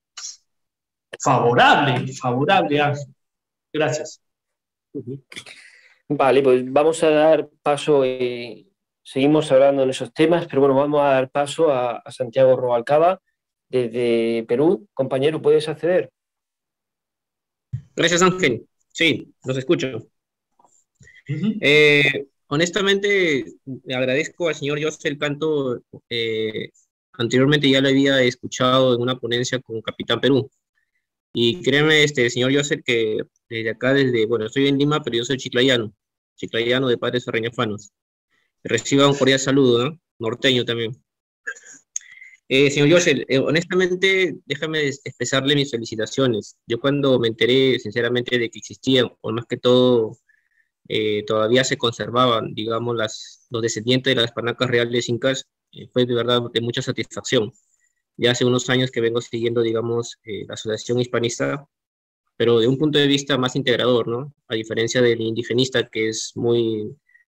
favorable, favorable, Ángel. Gracias. Vale, pues vamos a dar paso, eh, seguimos hablando en esos temas, pero bueno, vamos a dar paso a, a Santiago Robalcaba, desde Perú. Compañero, ¿puedes acceder? Gracias, Ángel. Sí, los escucho. Uh-huh. eh, honestamente, le agradezco al señor José Canto. Eh, anteriormente ya lo había escuchado en una ponencia con Capitán Perú. Y créeme, este, señor José, que desde acá, desde, bueno, estoy en Lima, pero yo soy chiclayano, chiclayano de padres serrañafanos. Reciba un cordial saludo, ¿no? Norteño también. Eh, señor José, eh, honestamente, déjame expresarle mis felicitaciones. Yo cuando me enteré, sinceramente, de que existían, o más que todo, eh, todavía se conservaban, digamos, las, los descendientes de las panacas reales incas, eh, fue de verdad de mucha satisfacción. Ya hace unos años que vengo siguiendo, digamos, eh, la Asociación Hispanista, pero de un punto de vista más integrador, ¿no? A diferencia del indigenista, que es muy,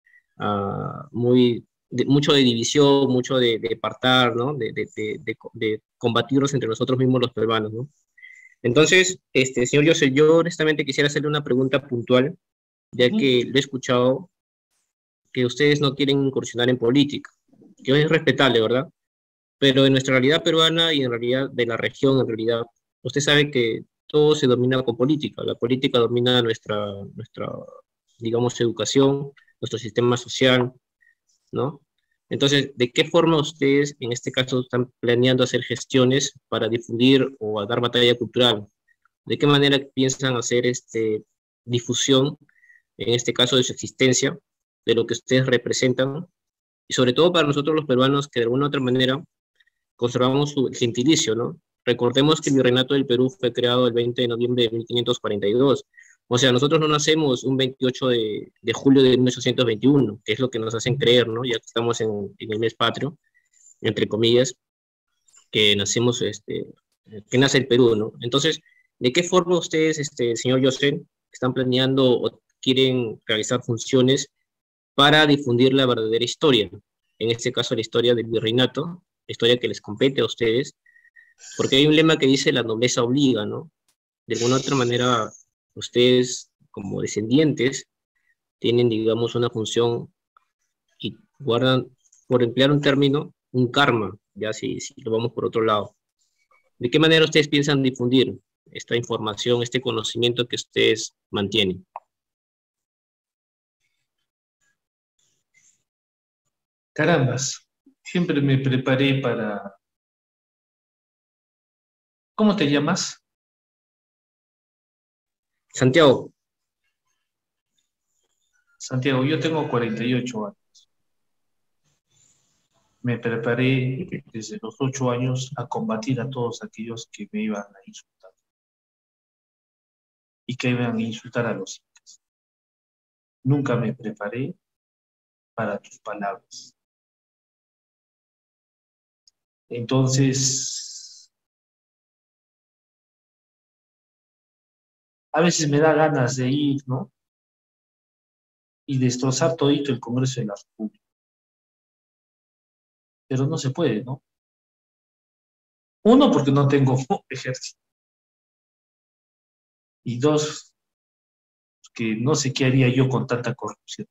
uh, muy de, mucho de división, mucho de, de apartar, ¿no? De, de, de, de, de combatirnos entre nosotros mismos los peruanos, ¿no? Entonces, este, señor José, yo honestamente quisiera hacerle una pregunta puntual, ya que lo he escuchado que ustedes no quieren incursionar en política, que es respetable, ¿verdad? Pero en nuestra realidad peruana y en realidad de la región, en realidad, usted sabe que todo se domina con política. La política domina nuestra, nuestra digamos, educación, nuestro sistema social, ¿no? Entonces, ¿de qué forma ustedes, en este caso, están planeando hacer gestiones para difundir o a dar batalla cultural? ¿De qué manera piensan hacer este, difusión, en este caso, de su existencia, de lo que ustedes representan? Y sobre todo para nosotros los peruanos, que de alguna u otra manera conservamos su gentilicio, ¿no? Recordemos que el Virreinato del Perú fue creado el veinte de noviembre de mil quinientos cuarenta y dos. O sea, nosotros no nacemos un veintiocho de, de julio de mil ochocientos veintiuno, que es lo que nos hacen creer, ¿no? Ya que estamos en, en el mes patrio, entre comillas, que nacemos, este, que nace el Perú, ¿no? Entonces, ¿de qué forma ustedes, este, señor José, están planeando o quieren realizar funciones para difundir la verdadera historia? En este caso, la historia del Virreinato, historia que les compete a ustedes, porque hay un lema que dice la nobleza obliga, ¿no? De alguna otra manera, ustedes como descendientes tienen, digamos, una función y guardan, por emplear un término, un karma, ya si, si lo vamos por otro lado. ¿De qué manera ustedes piensan difundir esta información, este conocimiento que ustedes mantienen? Carambas, siempre me preparé para... ¿Cómo te llamas? Santiago. Santiago, yo tengo cuarenta y ocho años. me preparé desde los ocho años a combatir a todos aquellos que me iban a insultar y que iban a insultar a los incas. Nunca me preparé para tus palabras. Entonces, a veces me da ganas de ir, ¿no? Y destrozar todito el Congreso de la República. Pero no se puede, ¿no? Uno, porque no tengo ejército. Y dos, que no sé qué haría yo con tanta corrupción.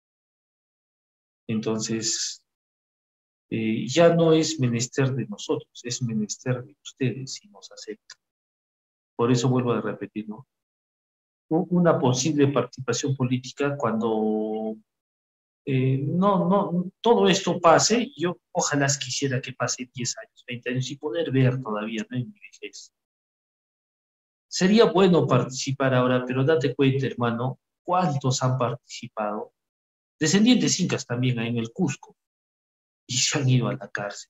Entonces, eh, ya no es menester de nosotros, es menester de ustedes si nos aceptan. Por eso vuelvo a repetir, ¿no? Una posible participación política cuando eh, no, no, todo esto pase. Yo ojalá quisiera que pase diez años, veinte años y poder ver todavía, ¿no? En mi vejez. Sería bueno participar ahora, pero date cuenta, hermano, cuántos han participado. Descendientes incas también hay en el Cusco y se han ido a la cárcel.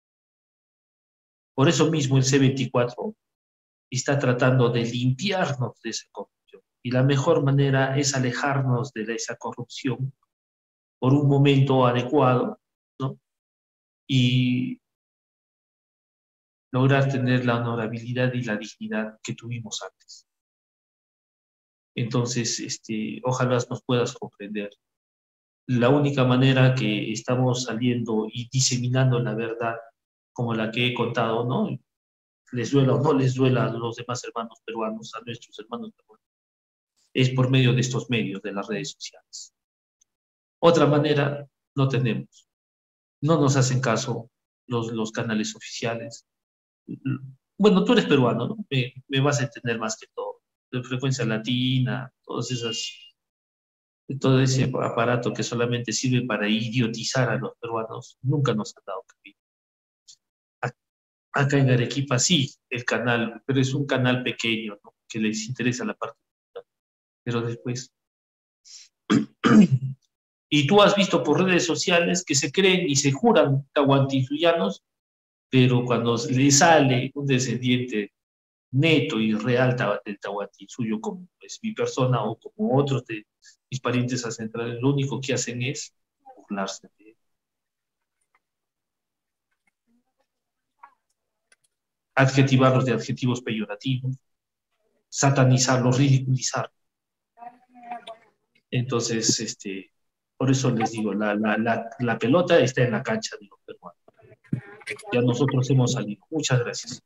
Por eso mismo el C veinticuatro está tratando de limpiarnos de esa corrupción. Y la mejor manera es alejarnos de esa corrupción por un momento adecuado, ¿no? Y lograr tener la honorabilidad y la dignidad que tuvimos antes. Entonces, este, ojalá nos puedas comprender. La única manera que estamos saliendo y diseminando la verdad, como la que he contado, ¿no? Les duela o no les duela a los demás hermanos peruanos, a nuestros hermanos peruanos, es por medio de estos medios, de las redes sociales. Otra manera no tenemos. No nos hacen caso los, los canales oficiales. Bueno, tú eres peruano, ¿no? Me, me vas a entender más que todo. De Frecuencia Latina, todas esas, todo ese aparato que solamente sirve para idiotizar a los peruanos, nunca nos han dado cabida. Acá en Arequipa sí, el canal, pero es un canal pequeño, ¿no? Que les interesa la parte. Pero después... Y tú has visto por redes sociales que se creen y se juran tahuantinsuyanos, pero cuando le sale un descendiente neto y real del tahuantinsuyo, como es mi persona o como otros de mis parientes ancestrales, lo único que hacen es burlarse de él. Adjetivarlos de adjetivos peyorativos, satanizarlos, ridiculizarlos. Entonces, este, por eso les digo, la, la, la, la pelota está en la cancha de los peruanos. Ya nosotros hemos salido. Muchas gracias.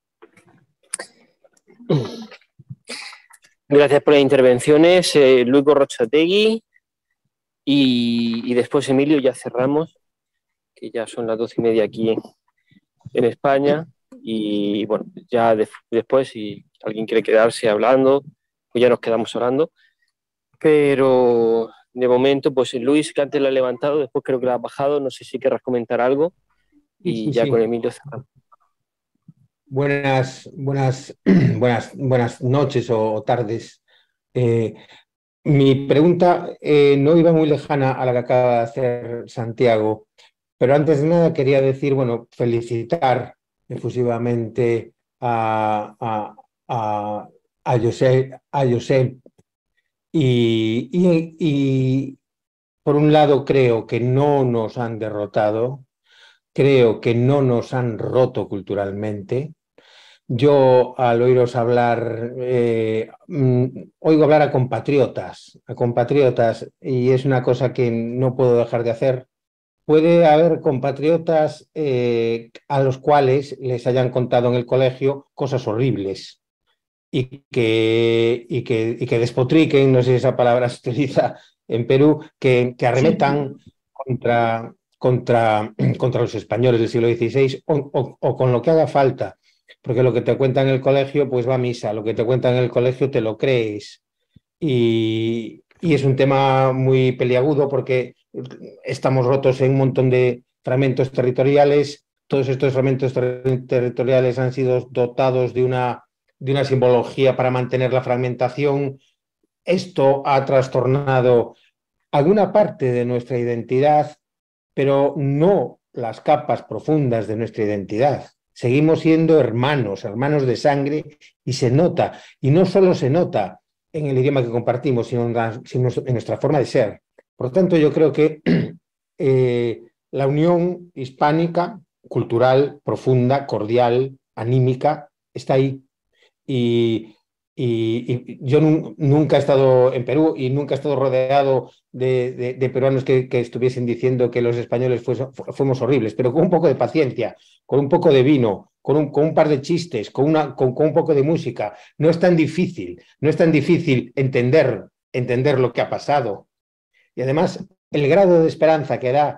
Gracias por las intervenciones, eh, Luis Gorrochategui, y, y después, Emilio, ya cerramos, que ya son las doce y media aquí en, en España, y bueno, ya de, después, si alguien quiere quedarse hablando, pues ya nos quedamos hablando. Pero de momento, pues Luis, que antes la ha levantado, después creo que la ha bajado, no sé si querrás comentar algo, y sí, sí, ya sí. con Emilio cerramos. Buenas, buenas, buenas, buenas noches o tardes. Eh, mi pregunta eh, no iba muy lejana a la que acaba de hacer Santiago, pero antes de nada quería decir, bueno, felicitar efusivamente a, a, a, a Josep, a Josep. Y, y, y por un lado creo que no nos han derrotado, creo que no nos han roto culturalmente. Yo al oíros hablar, eh, mm, oigo hablar a compatriotas, a compatriotas, y es una cosa que no puedo dejar de hacer. Puede haber compatriotas eh, a los cuales les hayan contado en el colegio cosas horribles. Y que, y, que, y que despotriquen, no sé si esa palabra se utiliza en Perú, que, que arremetan sí. contra, contra, contra los españoles del siglo dieciséis o, o, o con lo que haga falta, porque lo que te cuentan en el colegio pues va a misa, lo que te cuentan en el colegio te lo crees. Y, y es un tema muy peliagudo porque estamos rotos en un montón de fragmentos territoriales, todos estos fragmentos ter territoriales han sido dotados de una de una simbología para mantener la fragmentación. Esto ha trastornado alguna parte de nuestra identidad, pero no las capas profundas de nuestra identidad. Seguimos siendo hermanos, hermanos de sangre, y se nota, y no solo se nota en el idioma que compartimos, sino en, la, sino en nuestra forma de ser. Por lo tanto, yo creo que eh, la unión hispánica, cultural, profunda, cordial, anímica, está ahí. Y, y, y yo nun, nunca he estado en Perú y nunca he estado rodeado de, de, de peruanos que, que estuviesen diciendo que los españoles fues, fuimos horribles, pero con un poco de paciencia, con un poco de vino, con un, con un par de chistes, con, una, con, con un poco de música. No es tan difícil, no es tan difícil entender, entender lo que ha pasado. Y además, el grado de esperanza que da,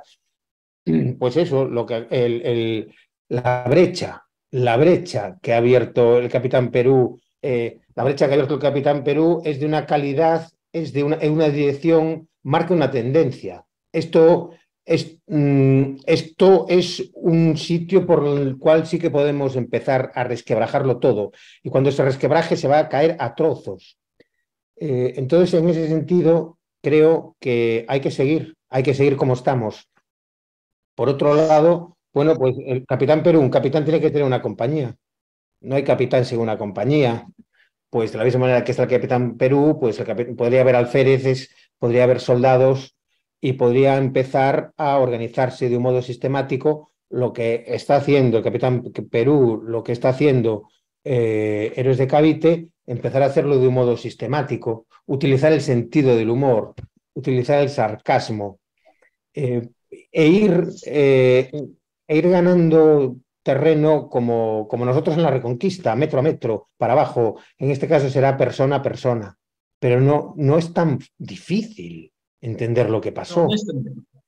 pues eso, lo que, el, el, la brecha, la brecha que ha abierto el Capitán Perú, eh, la brecha que ha abierto el Capitán Perú es de una calidad, es de una, en una dirección, marca una tendencia. Esto es, mm, esto es un sitio por el cual sí que podemos empezar a resquebrajarlo todo. Y cuando se resquebraje se va a caer a trozos. Eh, entonces, en ese sentido, creo que hay que seguir, hay que seguir como estamos. Por otro lado, bueno, pues el Capitán Perú, un capitán tiene que tener una compañía. No hay capitán sin una compañía. Pues de la misma manera que está el Capitán Perú, pues el capitán, podría haber alféreces, podría haber soldados y podría empezar a organizarse de un modo sistemático lo que está haciendo el Capitán Perú, lo que está haciendo eh, Héroes de Cavite, empezar a hacerlo de un modo sistemático, utilizar el sentido del humor, utilizar el sarcasmo, eh, e ir, eh, e ir ganando terreno como, como nosotros en la Reconquista, metro a metro, para abajo. En este caso será persona a persona. Pero no, no es tan difícil entender lo que pasó. No, no es tan...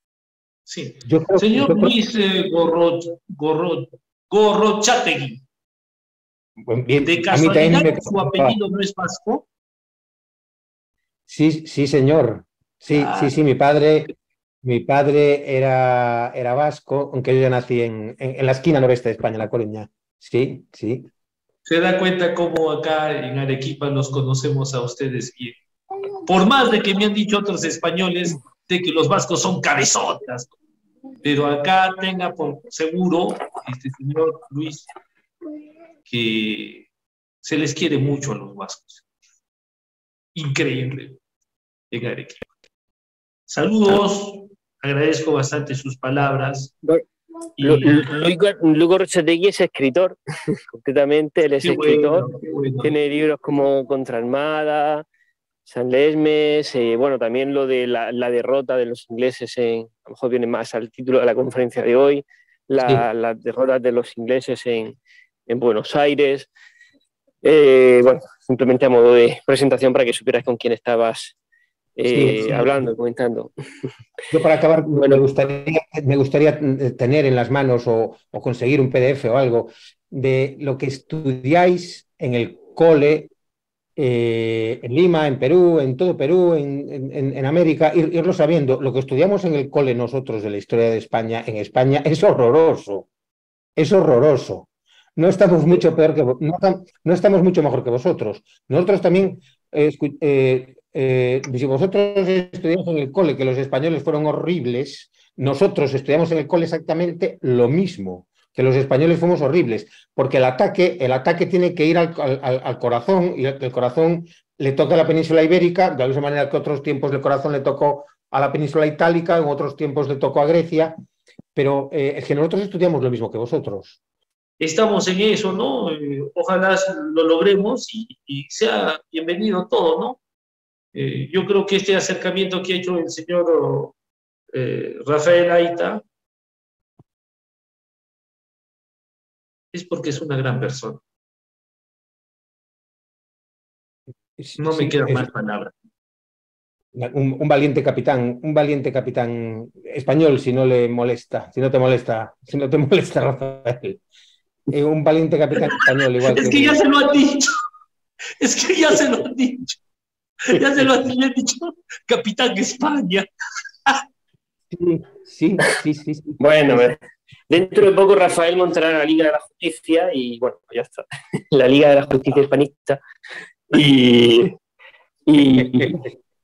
Sí. Yo creo, Señor yo creo... Luis eh, Gorro, Gorro, Gorrochategui, Bien, ¿de casualidad me... su apellido no es vasco? Sí, sí, señor. Sí, ah. sí, sí, mi padre... Mi padre era, era vasco, aunque yo nací en, en, en la esquina noreste de España, en La Coruña. Sí, sí. Se da cuenta cómo acá en Arequipa nos conocemos a ustedes bien. Por más de que me han dicho otros españoles de que los vascos son cabezotas, pero acá tenga por seguro, este señor Luis, que se les quiere mucho a los vascos. Increíble en Arequipa. Saludos. Agradezco bastante sus palabras. Luis Gorrochategui es escritor, concretamente, él es qué escritor, bueno, bueno. Tiene libros como Contra Armada, San Lesmes, eh, bueno, también lo de la, la derrota de los ingleses, en, a lo mejor viene más al título de la conferencia de hoy, la, sí. las derrotas de los ingleses en, en Buenos Aires. Eh, bueno, simplemente a modo de presentación para que supieras con quién estabas Eh, sí, sí. hablando, comentando. Yo para acabar, bueno, me gustaría, me gustaría tener en las manos o, o conseguir un P D F o algo de lo que estudiáis en el cole, eh, en Lima, en Perú, en todo Perú, en, en, en América, ir, irlo sabiendo. Lo que estudiamos en el cole nosotros de la historia de España, en España, es horroroso, es horroroso. No estamos mucho peor que no, no estamos mucho mejor que vosotros. Nosotros también eh, eh, Eh, si vosotros estudiáis en el cole que los españoles fueron horribles, nosotros estudiamos en el cole exactamente lo mismo, que los españoles fuimos horribles, porque el ataque, el ataque tiene que ir al, al, al corazón, y el, el corazón le toca a la península ibérica, de la misma manera que otros tiempos el corazón le tocó a la península itálica, en otros tiempos le tocó a Grecia, pero eh, es que nosotros estudiamos lo mismo que vosotros. Estamos en eso, ¿no? Eh, ojalá lo logremos y, y sea bienvenido todo, ¿no? Eh, yo creo que este acercamiento que ha hecho el señor eh, Rafael Aita es porque es una gran persona. No me quedan más palabras. Un, un valiente capitán, un valiente capitán español, si no le molesta, si no te molesta, si no te molesta, Rafael. Eh, un valiente capitán español, igual es que... Es que ya se lo han dicho. Es que ya se lo han dicho. Ya se lo han dicho, Capitán España. Sí, sí, sí, sí, sí. Bueno, dentro de poco Rafael montará la Liga de la Justicia y bueno, ya está. La Liga de la Justicia Hispanista. Y, y,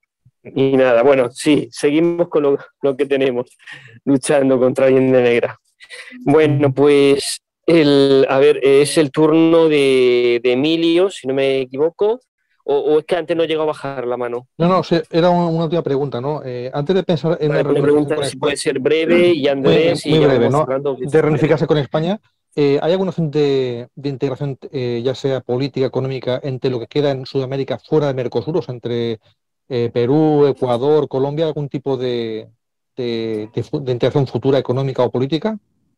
y nada, bueno, sí, seguimos con lo, lo que tenemos, luchando contra Allende Negra. Bueno, pues el, a ver, es el turno de, de Emilio, si no me equivoco, o, o es que antes no llegó a bajar la mano. No, no, sí, era una, una última pregunta, ¿no? Eh, antes de pensar en Vale, una una pregunta, si reunificación puede ser breve, y Andrés, muy, y muy ya breve, vamos ¿no? cerrando. De reunificarse con España, eh, ¿hay alguna opción de, de integración, eh, ya sea política, económica, entre lo que queda en Sudamérica fuera de Mercosur, o sea, entre eh, Perú, Ecuador, Colombia, algún tipo de, de, de, fu- de integración futura económica o política?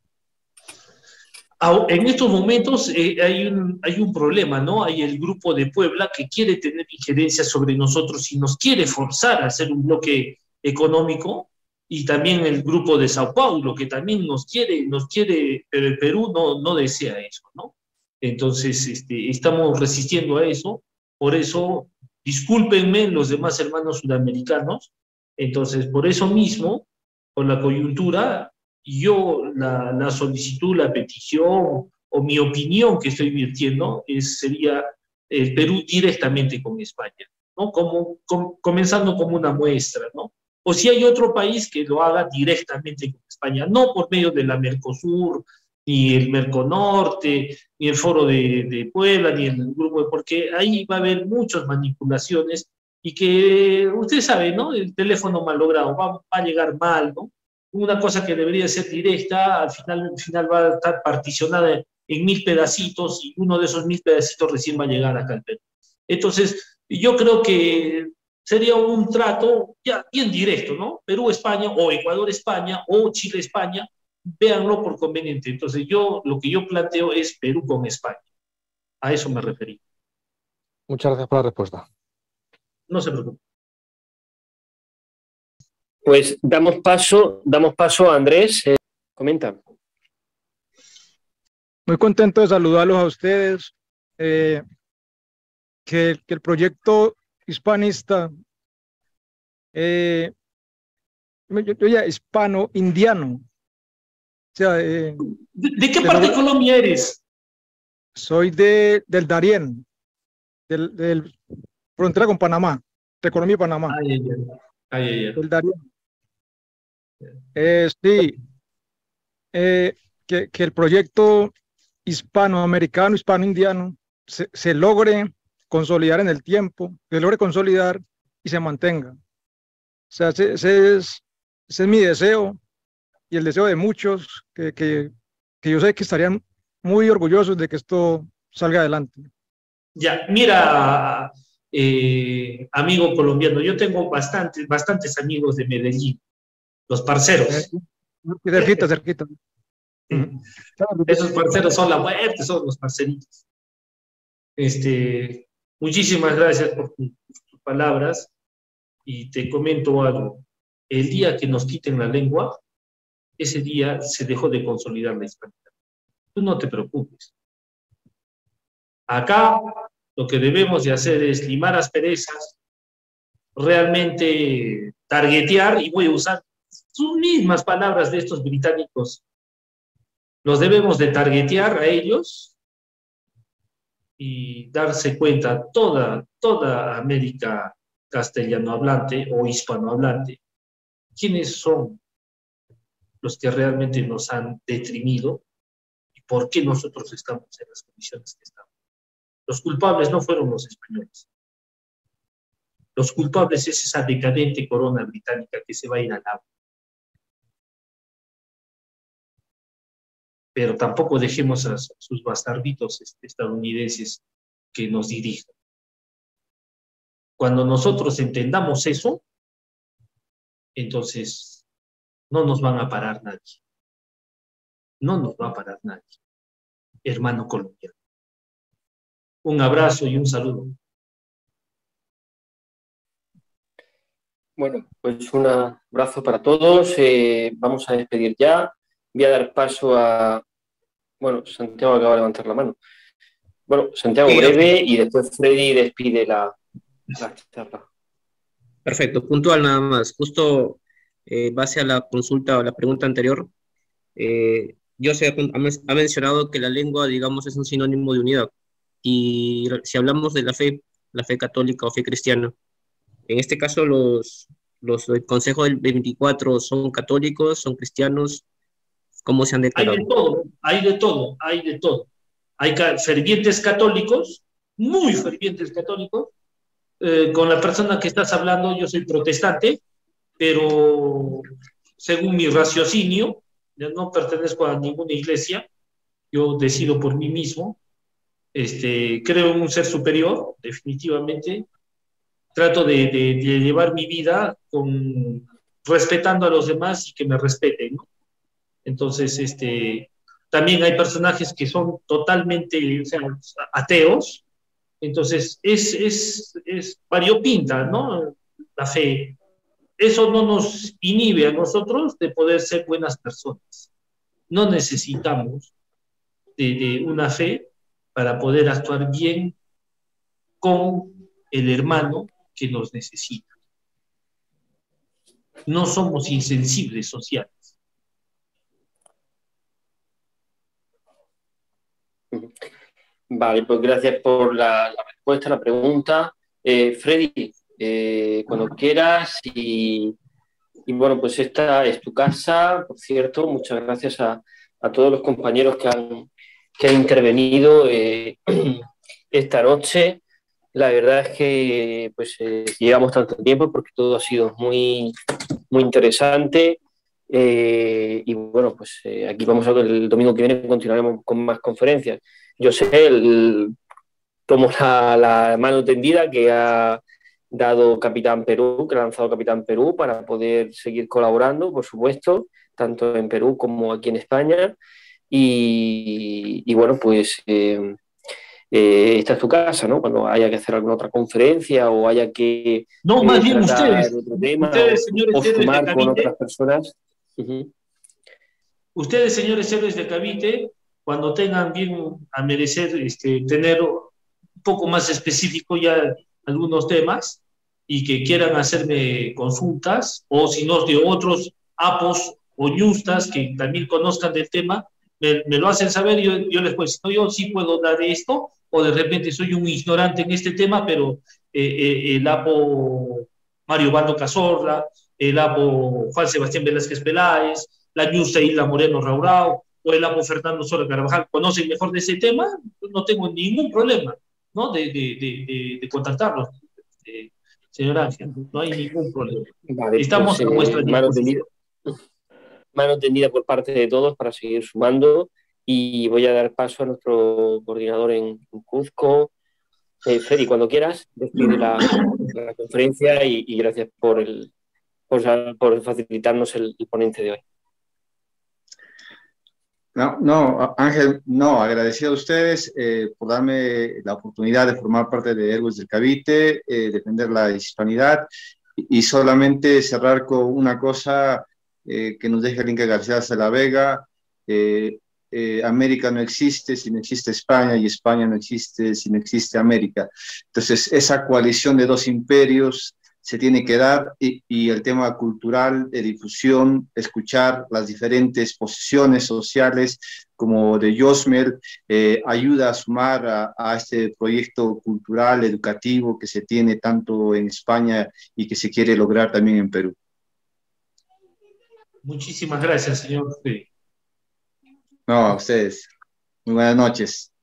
Au- En estos momentos eh, hay, un, hay un problema, ¿no? Hay el grupo de Puebla que quiere tener injerencia sobre nosotros y nos quiere forzar a hacer un bloque económico, y también el grupo de Sao Paulo que también nos quiere, nos quiere, pero el Perú no, no desea eso, ¿no? Entonces, este, estamos resistiendo a eso, por eso, discúlpenme los demás hermanos sudamericanos, entonces, por eso mismo, por la coyuntura, yo la, la solicitud, la petición o mi opinión que estoy virtiendo es, sería el Perú directamente con España, ¿no? Como, com, comenzando como una muestra, ¿no? O si hay otro país que lo haga directamente con España, no por medio de la Mercosur, ni el Merconorte, ni el Foro de, de Puebla, ni el grupo, de, porque ahí va a haber muchas manipulaciones y que usted sabe, ¿no? El teléfono mal logrado va, va a llegar mal, ¿no? Una cosa que debería ser directa, al final, al final va a estar particionada en mil pedacitos, y uno de esos mil pedacitos recién va a llegar acá al Perú. Entonces, yo creo que sería un trato ya bien directo, ¿no? Perú-España, o Ecuador-España, o Chile-España, véanlo por conveniente. Entonces, yo lo que yo planteo es Perú con España. A eso me referí. Muchas gracias por la respuesta. No se preocupe. Pues damos paso, damos paso a Andrés. Eh, comenta. Muy contento de saludarlos a ustedes. Eh, que, que el proyecto hispanista, eh, yo, yo ya hispano-indiano. O sea, eh, ¿De, ¿De qué parte de Colombia eres? Soy de, del Darién, del, del frontera con Panamá, de Colombia y Panamá. Ay, ay, ay. Ay, ay, ay. Del Darién. Eh, sí, eh, que, que el proyecto hispanoamericano, hispano-indiano, se, se logre consolidar en el tiempo, se logre consolidar y se mantenga. O sea, ese, ese, es, ese es mi deseo y el deseo de muchos, que, que, que yo sé que estarían muy orgullosos de que esto salga adelante. Ya, mira, eh, amigo colombiano, yo tengo bastantes, bastantes amigos de Medellín, los parceros. Eh, cerquita, cerquita. Sí. Esos parceros son la muerte, son los parceritos. Este, muchísimas gracias por tus tu palabras, y te comento algo. El día que nos quiten la lengua, ese día se dejó de consolidar la hispanidad. Tú no te preocupes. Acá lo que debemos de hacer es limar asperezas, realmente targetear, y voy a usar sus mismas palabras de estos británicos. Los debemos de targetear a ellos y darse cuenta toda, toda América castellano hablante o hispanohablante, quiénes son los que realmente nos han deprimido y por qué nosotros estamos en las condiciones que estamos. Los culpables no fueron los españoles. Los culpables es esa decadente corona británica que se va a ir al agua. Pero tampoco dejemos a sus bastarditos estadounidenses que nos dirijan. Cuando nosotros entendamos eso, entonces no nos van a parar nadie. No nos va a parar nadie, hermano colombiano. Un abrazo y un saludo. Bueno, pues un abrazo para todos. Eh, vamos a despedir ya. Voy a dar paso a... Bueno, Santiago acaba de levantar la mano. Bueno, Santiago breve, y después Freddy despide la, la charla. Perfecto, puntual nada más. Justo eh, base a la consulta o la pregunta anterior, eh, yo se ha, ha mencionado que la lengua, digamos, es un sinónimo de unidad. Y si hablamos de la fe, la fe católica o fe cristiana, en este caso los, los del Consejo del veinticuatro son católicos, son cristianos. ¿Cómo se han declarado? Hay de todo, hay de todo, hay de todo. Hay fervientes católicos, muy fervientes católicos. Eh, con la persona que estás hablando, yo soy protestante, pero según mi raciocinio, yo no pertenezco a ninguna iglesia, yo decido por mí mismo, este, creo en un ser superior, definitivamente, trato de, de, de llevar mi vida con, respetando a los demás y que me respeten, ¿no? Entonces, este, también hay personajes que son totalmente, o sea, ateos, entonces es, es, es variopinta, ¿no? La fe. Eso no nos inhibe a nosotros de poder ser buenas personas. No necesitamos de, de una fe para poder actuar bien con el hermano que nos necesita. No somos insensibles sociales. Vale, pues gracias por la, la respuesta, la pregunta. Eh, Freddy, eh, cuando quieras y, y bueno, pues esta es tu casa, por cierto, muchas gracias a, a todos los compañeros que han, que han intervenido eh, esta noche. La verdad es que pues eh, llevamos tanto tiempo porque todo ha sido muy, muy interesante. Eh, y bueno, pues eh, aquí vamos a ver, el domingo que viene continuaremos con más conferencias. Yo sé, el, tomo la, la mano tendida que ha dado Capitán Perú, que ha lanzado Capitán Perú para poder seguir colaborando, por supuesto, tanto en Perú como aquí en España. Y, y bueno, pues eh, eh, esta es tu casa, ¿no? Cuando haya que hacer alguna otra conferencia o haya que no, eh, más bien ustedes, otro tema ustedes, o, señores o sumar de con Cavite, otras personas. Uh-huh. Ustedes, señores héroes de Cavite, cuando tengan bien a merecer este, tener un poco más específico ya algunos temas y que quieran hacerme consultas, o si no, de otros apos o ñustas que también conozcan del tema, me, me lo hacen saber y yo, yo les puedo decir, no, yo sí puedo dar esto, o de repente soy un ignorante en este tema, pero eh, eh, el apo Mario Bando Cazorla, el apo Juan Sebastián Velázquez Peláez, la ñusta Hilda Moreno Raurao, o el apo Fernando Sola Carvajal, conocen mejor de ese tema, no tengo ningún problema, ¿no? de, de, de, de, de contactarlos. Eh, señor Ángel, no hay ningún problema. Vale, Estamos pues, a vuestra eh, mano disposición. tendida, mano tendida por parte de todos para seguir sumando, y voy a dar paso a nuestro coordinador en, en Cuzco. Eh, Freddy, cuando quieras, despide la, la conferencia y, y gracias por, el, por, por facilitarnos el, el ponente de hoy. No, no, Ángel, no, agradecido a ustedes eh, por darme la oportunidad de formar parte de Héroes del Cavite, eh, defender la hispanidad y, y solamente cerrar con una cosa eh, que nos deja el Inca García de la Vega. Eh, eh, América no existe si no existe España, y España no existe si no existe América. Entonces, esa coalición de dos imperios se tiene que dar, y, y el tema cultural, de difusión, escuchar las diferentes posiciones sociales como de Yosmel, eh, ayuda a sumar a, a este proyecto cultural, educativo que se tiene tanto en España y que se quiere lograr también en Perú. Muchísimas gracias, señor. No, a ustedes. Muy buenas noches.